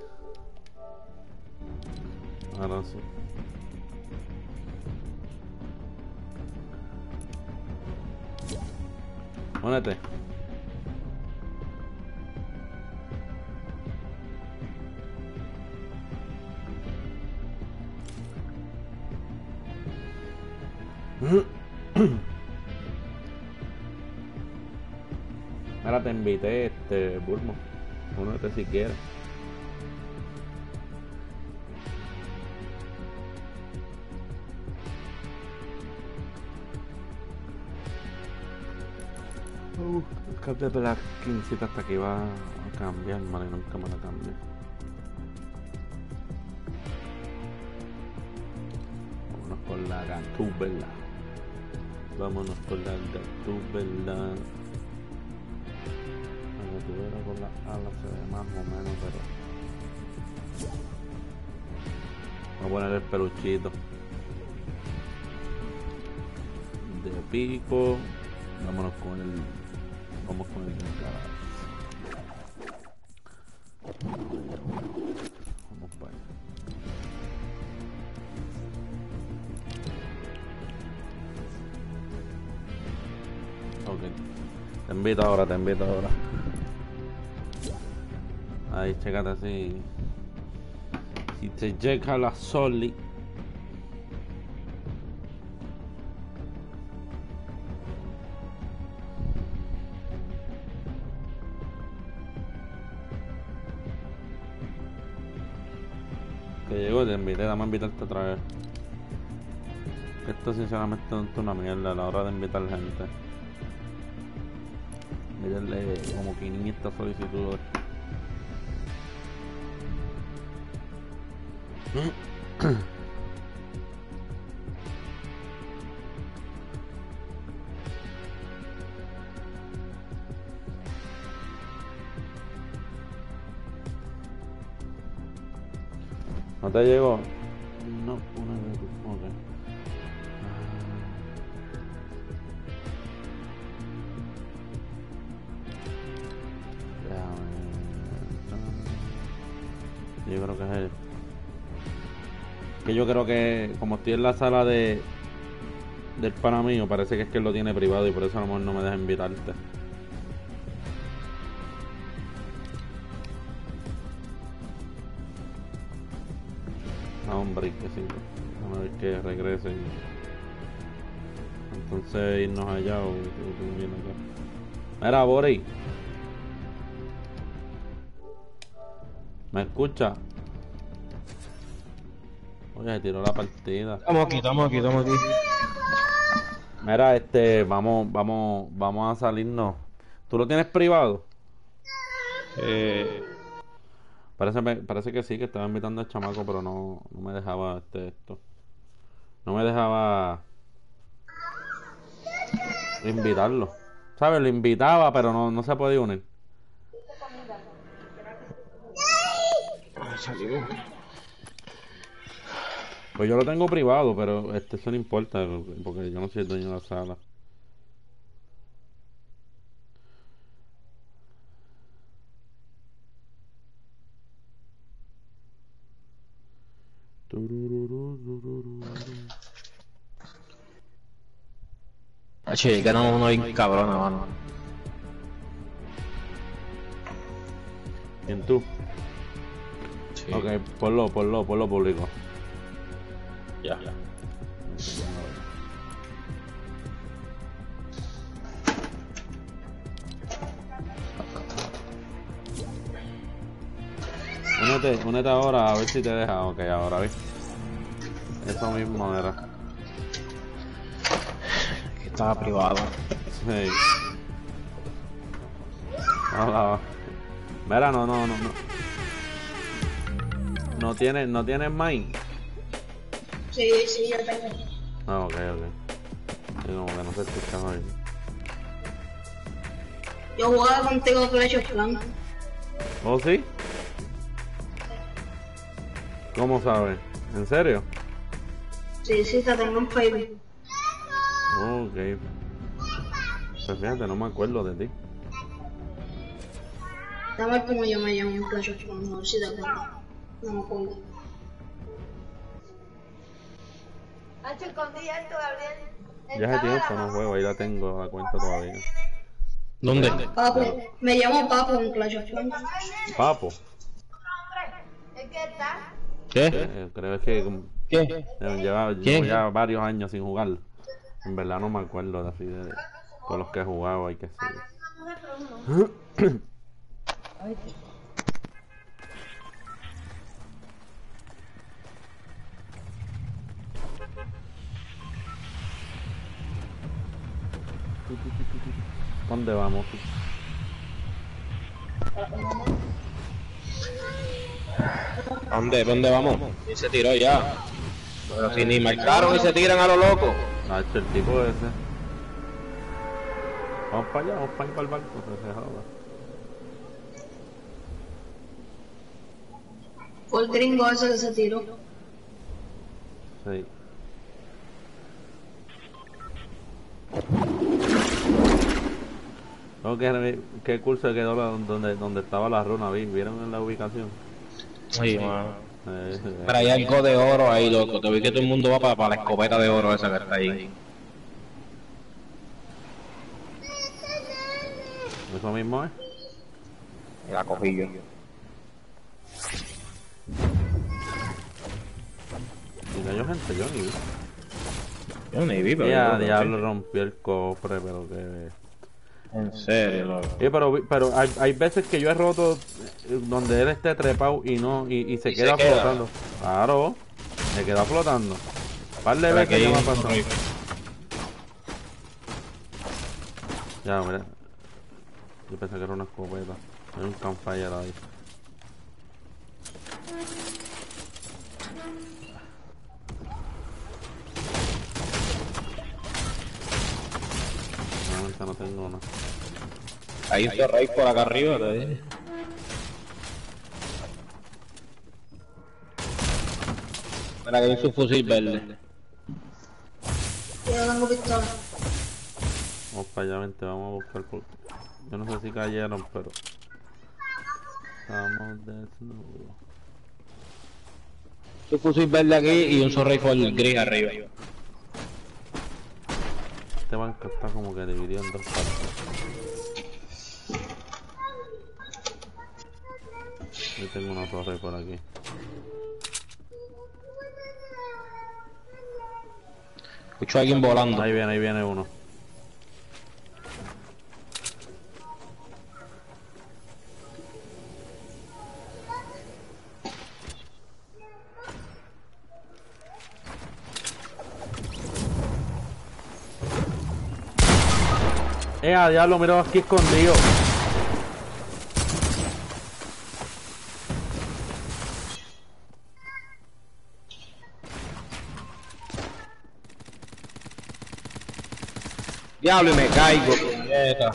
[SPEAKER 1] Pónete. Ahora te invité, Bulmo. Únete si quieres. El cap de Black Kincita hasta que iba a cambiar, man, y nunca me la cambié. Vámonos con la Gatúbela. Vámonos con la Gatúbela. La Gatúbela con las alas se ve más o menos, pero... Voy a poner el peluchito. De pico. Vámonos con el... Vamos con el cara. Vamos para allá. Ok. Te invito ahora. Ahí, chécate así. Si te llega la Soli. Que llegó, te invité, dame a invitarte otra vez. Esto sinceramente es una mierda a la hora de invitar gente. Mírenle como 500 solicitudes.
[SPEAKER 2] ¿No te llegó? No, una vez. Ok. Yo creo que es él. Que yo creo que como estoy en la sala del pana mío, parece que es que él lo tiene privado y por eso a lo mejor no me deja invitarte. No, hombre, que sí. Vamos a ver que regrese. Entonces irnos allá o tú vienes acá. Mira, Bori. ¿Me escucha? Oye, se tiró la partida.
[SPEAKER 1] Estamos aquí, estamos aquí, estamos aquí.
[SPEAKER 2] Mira, vamos a salirnos. ¿Tú lo tienes privado? Parece que sí, que estaba invitando al chamaco, pero no me dejaba esto. No me dejaba invitarlo. ¿Sabes? Lo invitaba, pero no se podía unir.
[SPEAKER 1] Salimos.
[SPEAKER 2] Pues yo lo tengo privado, pero eso no importa, porque yo no soy el dueño de la sala.
[SPEAKER 1] Che, que no hay cabrona, mano.
[SPEAKER 2] ¿Quién tú?
[SPEAKER 1] Sí.
[SPEAKER 2] Ok, ponlo público.
[SPEAKER 1] Ya.
[SPEAKER 2] Únete ahora a ver si te deja. Ok, ahora ves. Eso mismo era.
[SPEAKER 1] Que estaba privado.
[SPEAKER 2] Sí. Hola. Mira, no. ¿No tienes Mind?
[SPEAKER 3] Sí, yo tengo.
[SPEAKER 2] Ah, ok. Sí, como que no se escucha hoy.
[SPEAKER 3] Yo jugaba contigo Clash of Clans.
[SPEAKER 2] ¿Oh, sí? ¿Cómo sabes? ¿En serio?
[SPEAKER 3] Sí, te tengo en Facebook.
[SPEAKER 2] Ok. Pues fíjate, no me acuerdo de ti.
[SPEAKER 3] Dame como yo me llamo en Clash of Clans, a ver si te acuerdas. No me acuerdo. Hacho, escondí esto, Gabriel.
[SPEAKER 2] Ya hace tiempo no juego, ahí la tengo la cuenta todavía.
[SPEAKER 1] ¿Dónde?
[SPEAKER 3] Papo, me llamo Papo en Clash of Clans.
[SPEAKER 2] Papo.
[SPEAKER 3] ¿Es que está?
[SPEAKER 1] ¿Qué?
[SPEAKER 2] Creo que
[SPEAKER 1] ¿Qué?
[SPEAKER 2] llevo ya varios años sin jugar. En verdad no me acuerdo de así de todos los que he jugado y que sí. ¿Dónde vamos?
[SPEAKER 1] ¿Dónde vamos? Y se tiró ya. Pero si ni marcaron y se tiran a lo loco.
[SPEAKER 2] Ah, el tipo ese. Vamos para allá, vamos para ir para el barco, se joda.
[SPEAKER 3] Fue el gringo ese que se tiró.
[SPEAKER 2] Sí. No, ¿qué curso quedó donde estaba la runa? ¿Vieron en la ubicación?
[SPEAKER 1] Sí, mano. Pero hay algo de oro ahí, loco. Te vi que todo el mundo va para la escopeta de oro esa que está ahí.
[SPEAKER 2] Eso mismo es.
[SPEAKER 1] Y la cogí yo.
[SPEAKER 2] Y cayó gente, yo ni vi.
[SPEAKER 1] Yo ni vi, pero...
[SPEAKER 2] Ya, diablo, rompió el cofre, pero que...
[SPEAKER 1] En serio, loco.
[SPEAKER 2] Pero hay veces que yo he roto donde él esté trepado y se queda
[SPEAKER 1] queda.
[SPEAKER 2] flotando. Claro, se queda flotando. Par de
[SPEAKER 1] Para
[SPEAKER 2] veces
[SPEAKER 1] que
[SPEAKER 2] ya me ha
[SPEAKER 1] hay un
[SPEAKER 2] pasado.
[SPEAKER 1] rifle.
[SPEAKER 2] Ya, mira. Yo pensé que era una escopeta. Hay un campfire ahí. No tengo nada.
[SPEAKER 1] Hay un raid por acá arriba, te dije. Para que hay su fusil verde.
[SPEAKER 3] Yo no tengo pistola.
[SPEAKER 2] Vamos para allá, vente, vamos a buscar por... Yo no sé si cayeron, pero... Estamos desnudos.
[SPEAKER 1] Su fusil verde aquí y un rifle gris arriba.
[SPEAKER 2] Este banco está como que dividido en dos partes. Yo tengo una torre por aquí.
[SPEAKER 1] Escucho a alguien volando.
[SPEAKER 2] Ahí viene uno. A diablo, mira aquí escondido.
[SPEAKER 1] Diablo, y me caigo, puñeta.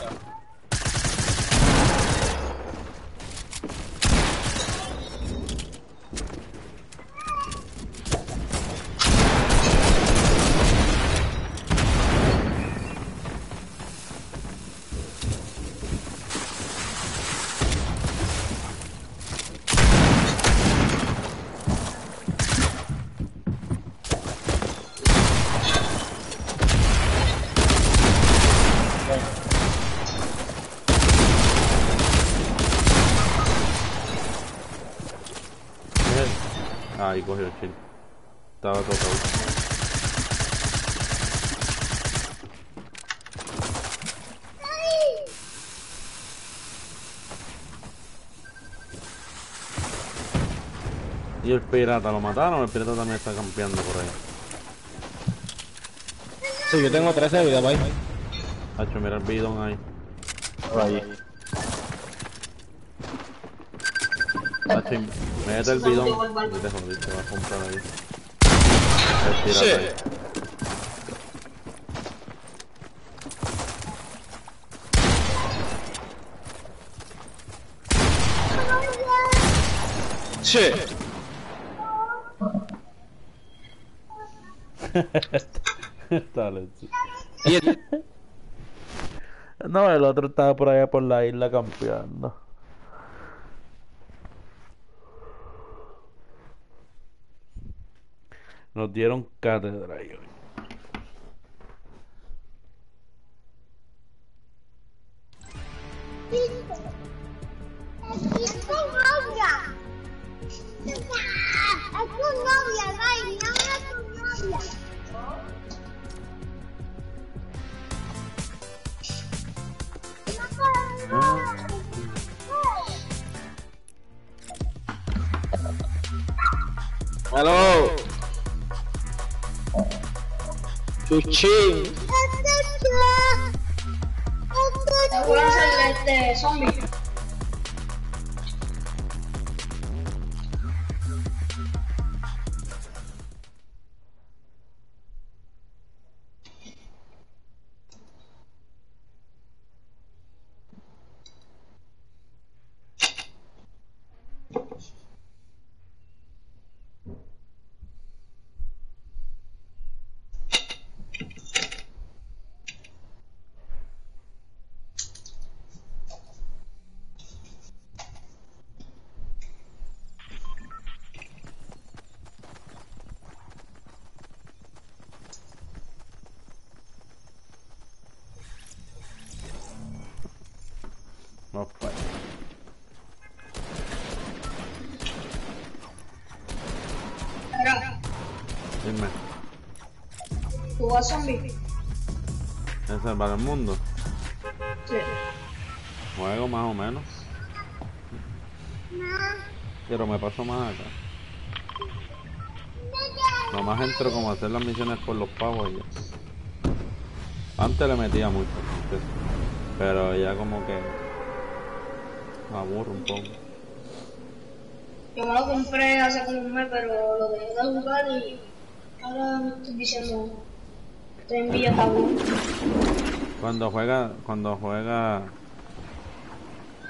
[SPEAKER 2] Ahí cogió el chill. Estaba tocado. Y el pirata lo mataron, el pirata también está campeando por ahí.
[SPEAKER 1] Sí, yo tengo 13 de vida, bye.
[SPEAKER 2] Hacho, mira el bidón ahí.
[SPEAKER 1] Por allí.
[SPEAKER 2] Hacho, mete el bidón y te jodiste, vas a comprar ahí. El pirata ahí.
[SPEAKER 1] Sí.
[SPEAKER 2] Dale, sí.
[SPEAKER 1] Y el-
[SPEAKER 2] No, el otro estaba por allá por la isla campeando. Nos dieron cátedra ahí hoy.
[SPEAKER 4] Es tu novia. Es tu novia, Ray. No es tu novia.
[SPEAKER 1] Hello. Chuchín.
[SPEAKER 3] Te voy a hacer zombie.
[SPEAKER 2] No fue.
[SPEAKER 3] Mira,
[SPEAKER 2] Dime,
[SPEAKER 3] tú vas zombie.
[SPEAKER 2] ¿ese es para el mundo?
[SPEAKER 3] Sí.
[SPEAKER 2] Juego más o menos. Pero me paso más acá. Nomás entro como a hacer las misiones por los pavos y ya. Antes le metía mucho, pero ya como que me aburro un poco.
[SPEAKER 3] Yo me lo compré hace como un mes, pero lo dejé de jugar y ahora me estoy diciendo, estoy en Villa Tabú.
[SPEAKER 2] Cuando juega,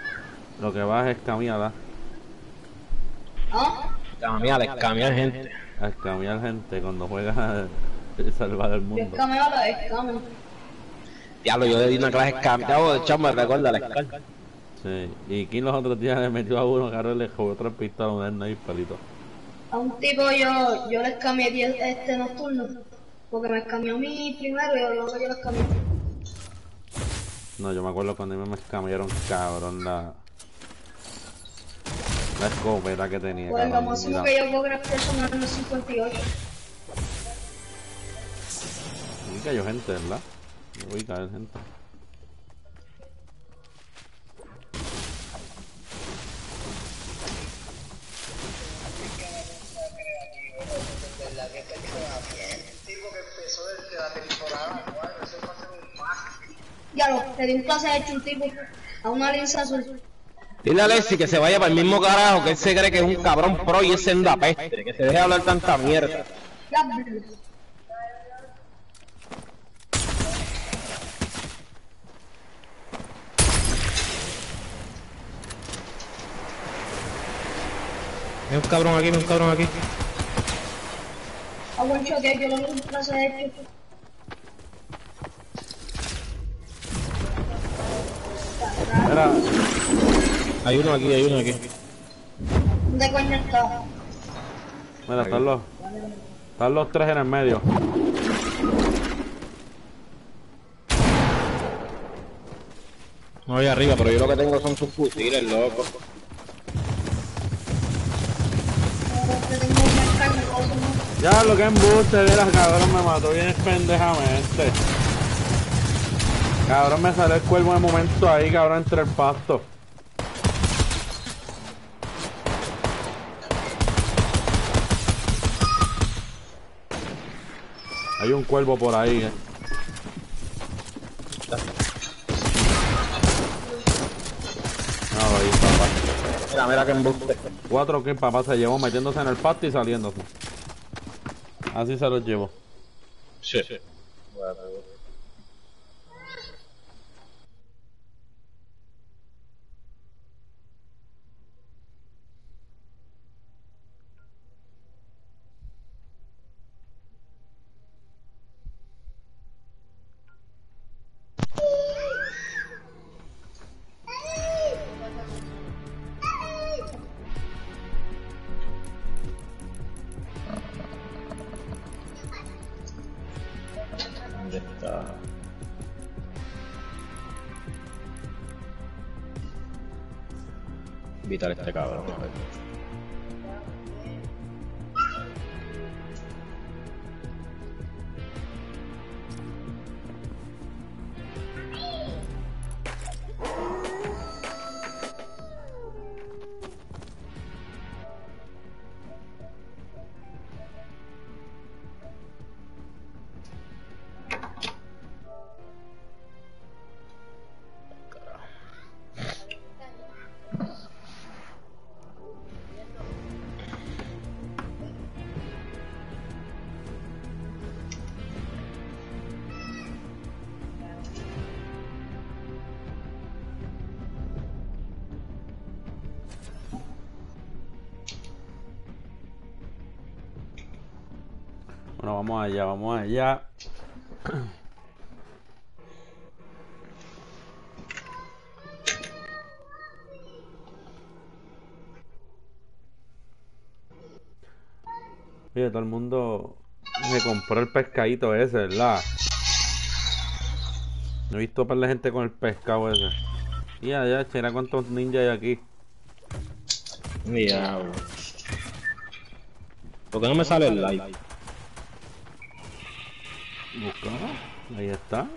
[SPEAKER 2] lo que vas es cambiada.
[SPEAKER 3] ¿Ah?
[SPEAKER 1] Cambiar, gente.
[SPEAKER 2] a escamear gente cuando juegas a salvar el
[SPEAKER 3] Yo
[SPEAKER 2] mundo.
[SPEAKER 3] escameo a la escameo.
[SPEAKER 1] Diablo, yo le di una clase escameado de chamo, me recuerda la escala.
[SPEAKER 2] Sí, y King los otros días le metió a uno, Carlos le jugó 3 pistolas, un sniper y todo.
[SPEAKER 3] A un tipo yo le escameé 10 nocturno. Porque me escameó a mí primero y luego yo lo escameé.
[SPEAKER 2] No, yo me acuerdo cuando me escamearon, cabrón, la escopeta que tenía,
[SPEAKER 3] Pues lo
[SPEAKER 2] cabrón.
[SPEAKER 3] máximo
[SPEAKER 2] Mira,
[SPEAKER 3] que yo puedo craftear son unos 58.
[SPEAKER 2] aquí cayó gente, ¿verdad? Me voy a caer gente.
[SPEAKER 3] Ya le di un clase de hecho un tipo a una lince azul.
[SPEAKER 1] Dile a Alexi que se vaya para el mismo carajo, que él se cree que es un cabrón pro y es senda peste, que se deje hablar tanta mierda.
[SPEAKER 3] Ya,
[SPEAKER 1] Es un cabrón aquí, es un cabrón aquí.
[SPEAKER 3] a buen choque, yo le di un clase de hecho.
[SPEAKER 2] Mira,
[SPEAKER 1] Hay uno aquí, hay uno aquí.
[SPEAKER 3] ¿Dónde coño está?
[SPEAKER 2] mira, están los 3 en el medio.
[SPEAKER 1] No voy arriba, pero yo lo que tengo son sus fusiles, loco.
[SPEAKER 3] Yo tengo una carne, cosa, ¿no?
[SPEAKER 2] Ya, lo que embuste, mira, cabrón, me mató bien pendejamente. Cabrón, me salió el cuervo de momento ahí, cabrón, entre el pasto. Hay un cuervo por ahí, No, ahí está, papá.
[SPEAKER 1] Mira, mira que embuste.
[SPEAKER 2] 4 que papá se llevó metiéndose en el pasto y saliéndose. Así se los llevo.
[SPEAKER 1] Sí. ¿Dónde está? Evitar este cabrón. A ver.
[SPEAKER 2] Bueno, vamos allá, vamos allá. Oye, todo el mundo me compró el pescadito ese, ¿verdad? No he visto para la gente con el pescado ese. Y allá, chera, cuántos ninjas hay aquí.
[SPEAKER 1] Diablo. ¿Por qué no me sale el like?
[SPEAKER 2] Busca. Ahí está.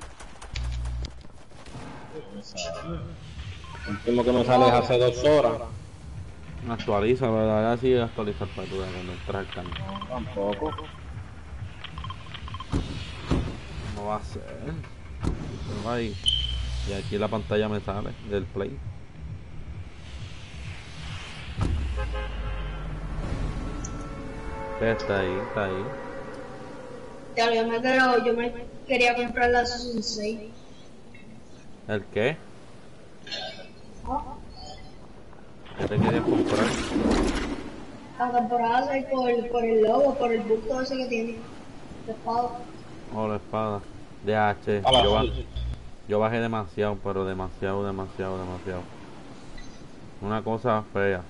[SPEAKER 1] El último que me sale es hace 2 horas.
[SPEAKER 2] Actualiza, ¿verdad? Ya sí actualizar para que tú veas cuando entras al canal.
[SPEAKER 1] Tampoco.
[SPEAKER 2] No va a ser. Pero ahí. Y aquí la pantalla me sale del play. Está ahí, está ahí.
[SPEAKER 3] Ya, yo me quería comprar la Season 6.
[SPEAKER 2] ¿El qué?
[SPEAKER 3] ¿Ah?
[SPEAKER 2] ¿Qué te querías comprar?
[SPEAKER 3] La temporada 6 por el logo, por el busto ese que tiene. De espada.
[SPEAKER 2] Oh, la espada. DH.
[SPEAKER 1] A la
[SPEAKER 2] Yo bajé demasiado, pero demasiado. Una cosa fea.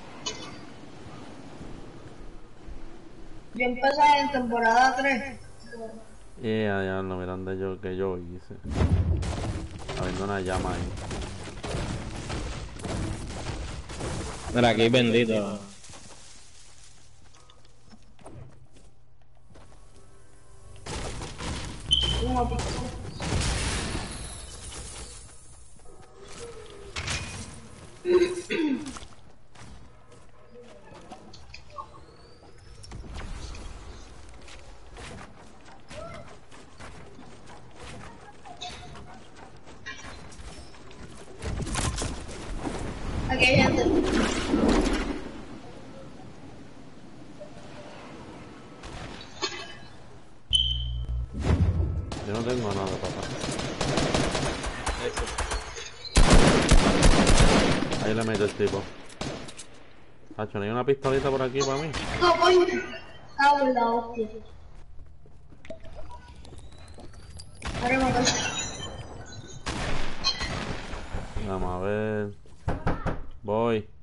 [SPEAKER 3] Yo empecé en temporada 3.
[SPEAKER 2] Ya, no miran de yo que yo hice. Habiendo una llama ahí.
[SPEAKER 1] Mira, aquí bendito.
[SPEAKER 3] Una pistola. Aquí hay gente.
[SPEAKER 2] Yo no tengo nada, papá. Ahí le meto el tipo. Hacho, ¿no hay una pistolita por aquí para mí?
[SPEAKER 3] No, coño. Cago en la hostia. Ahora me matar.
[SPEAKER 2] Vamos a ver. Voy.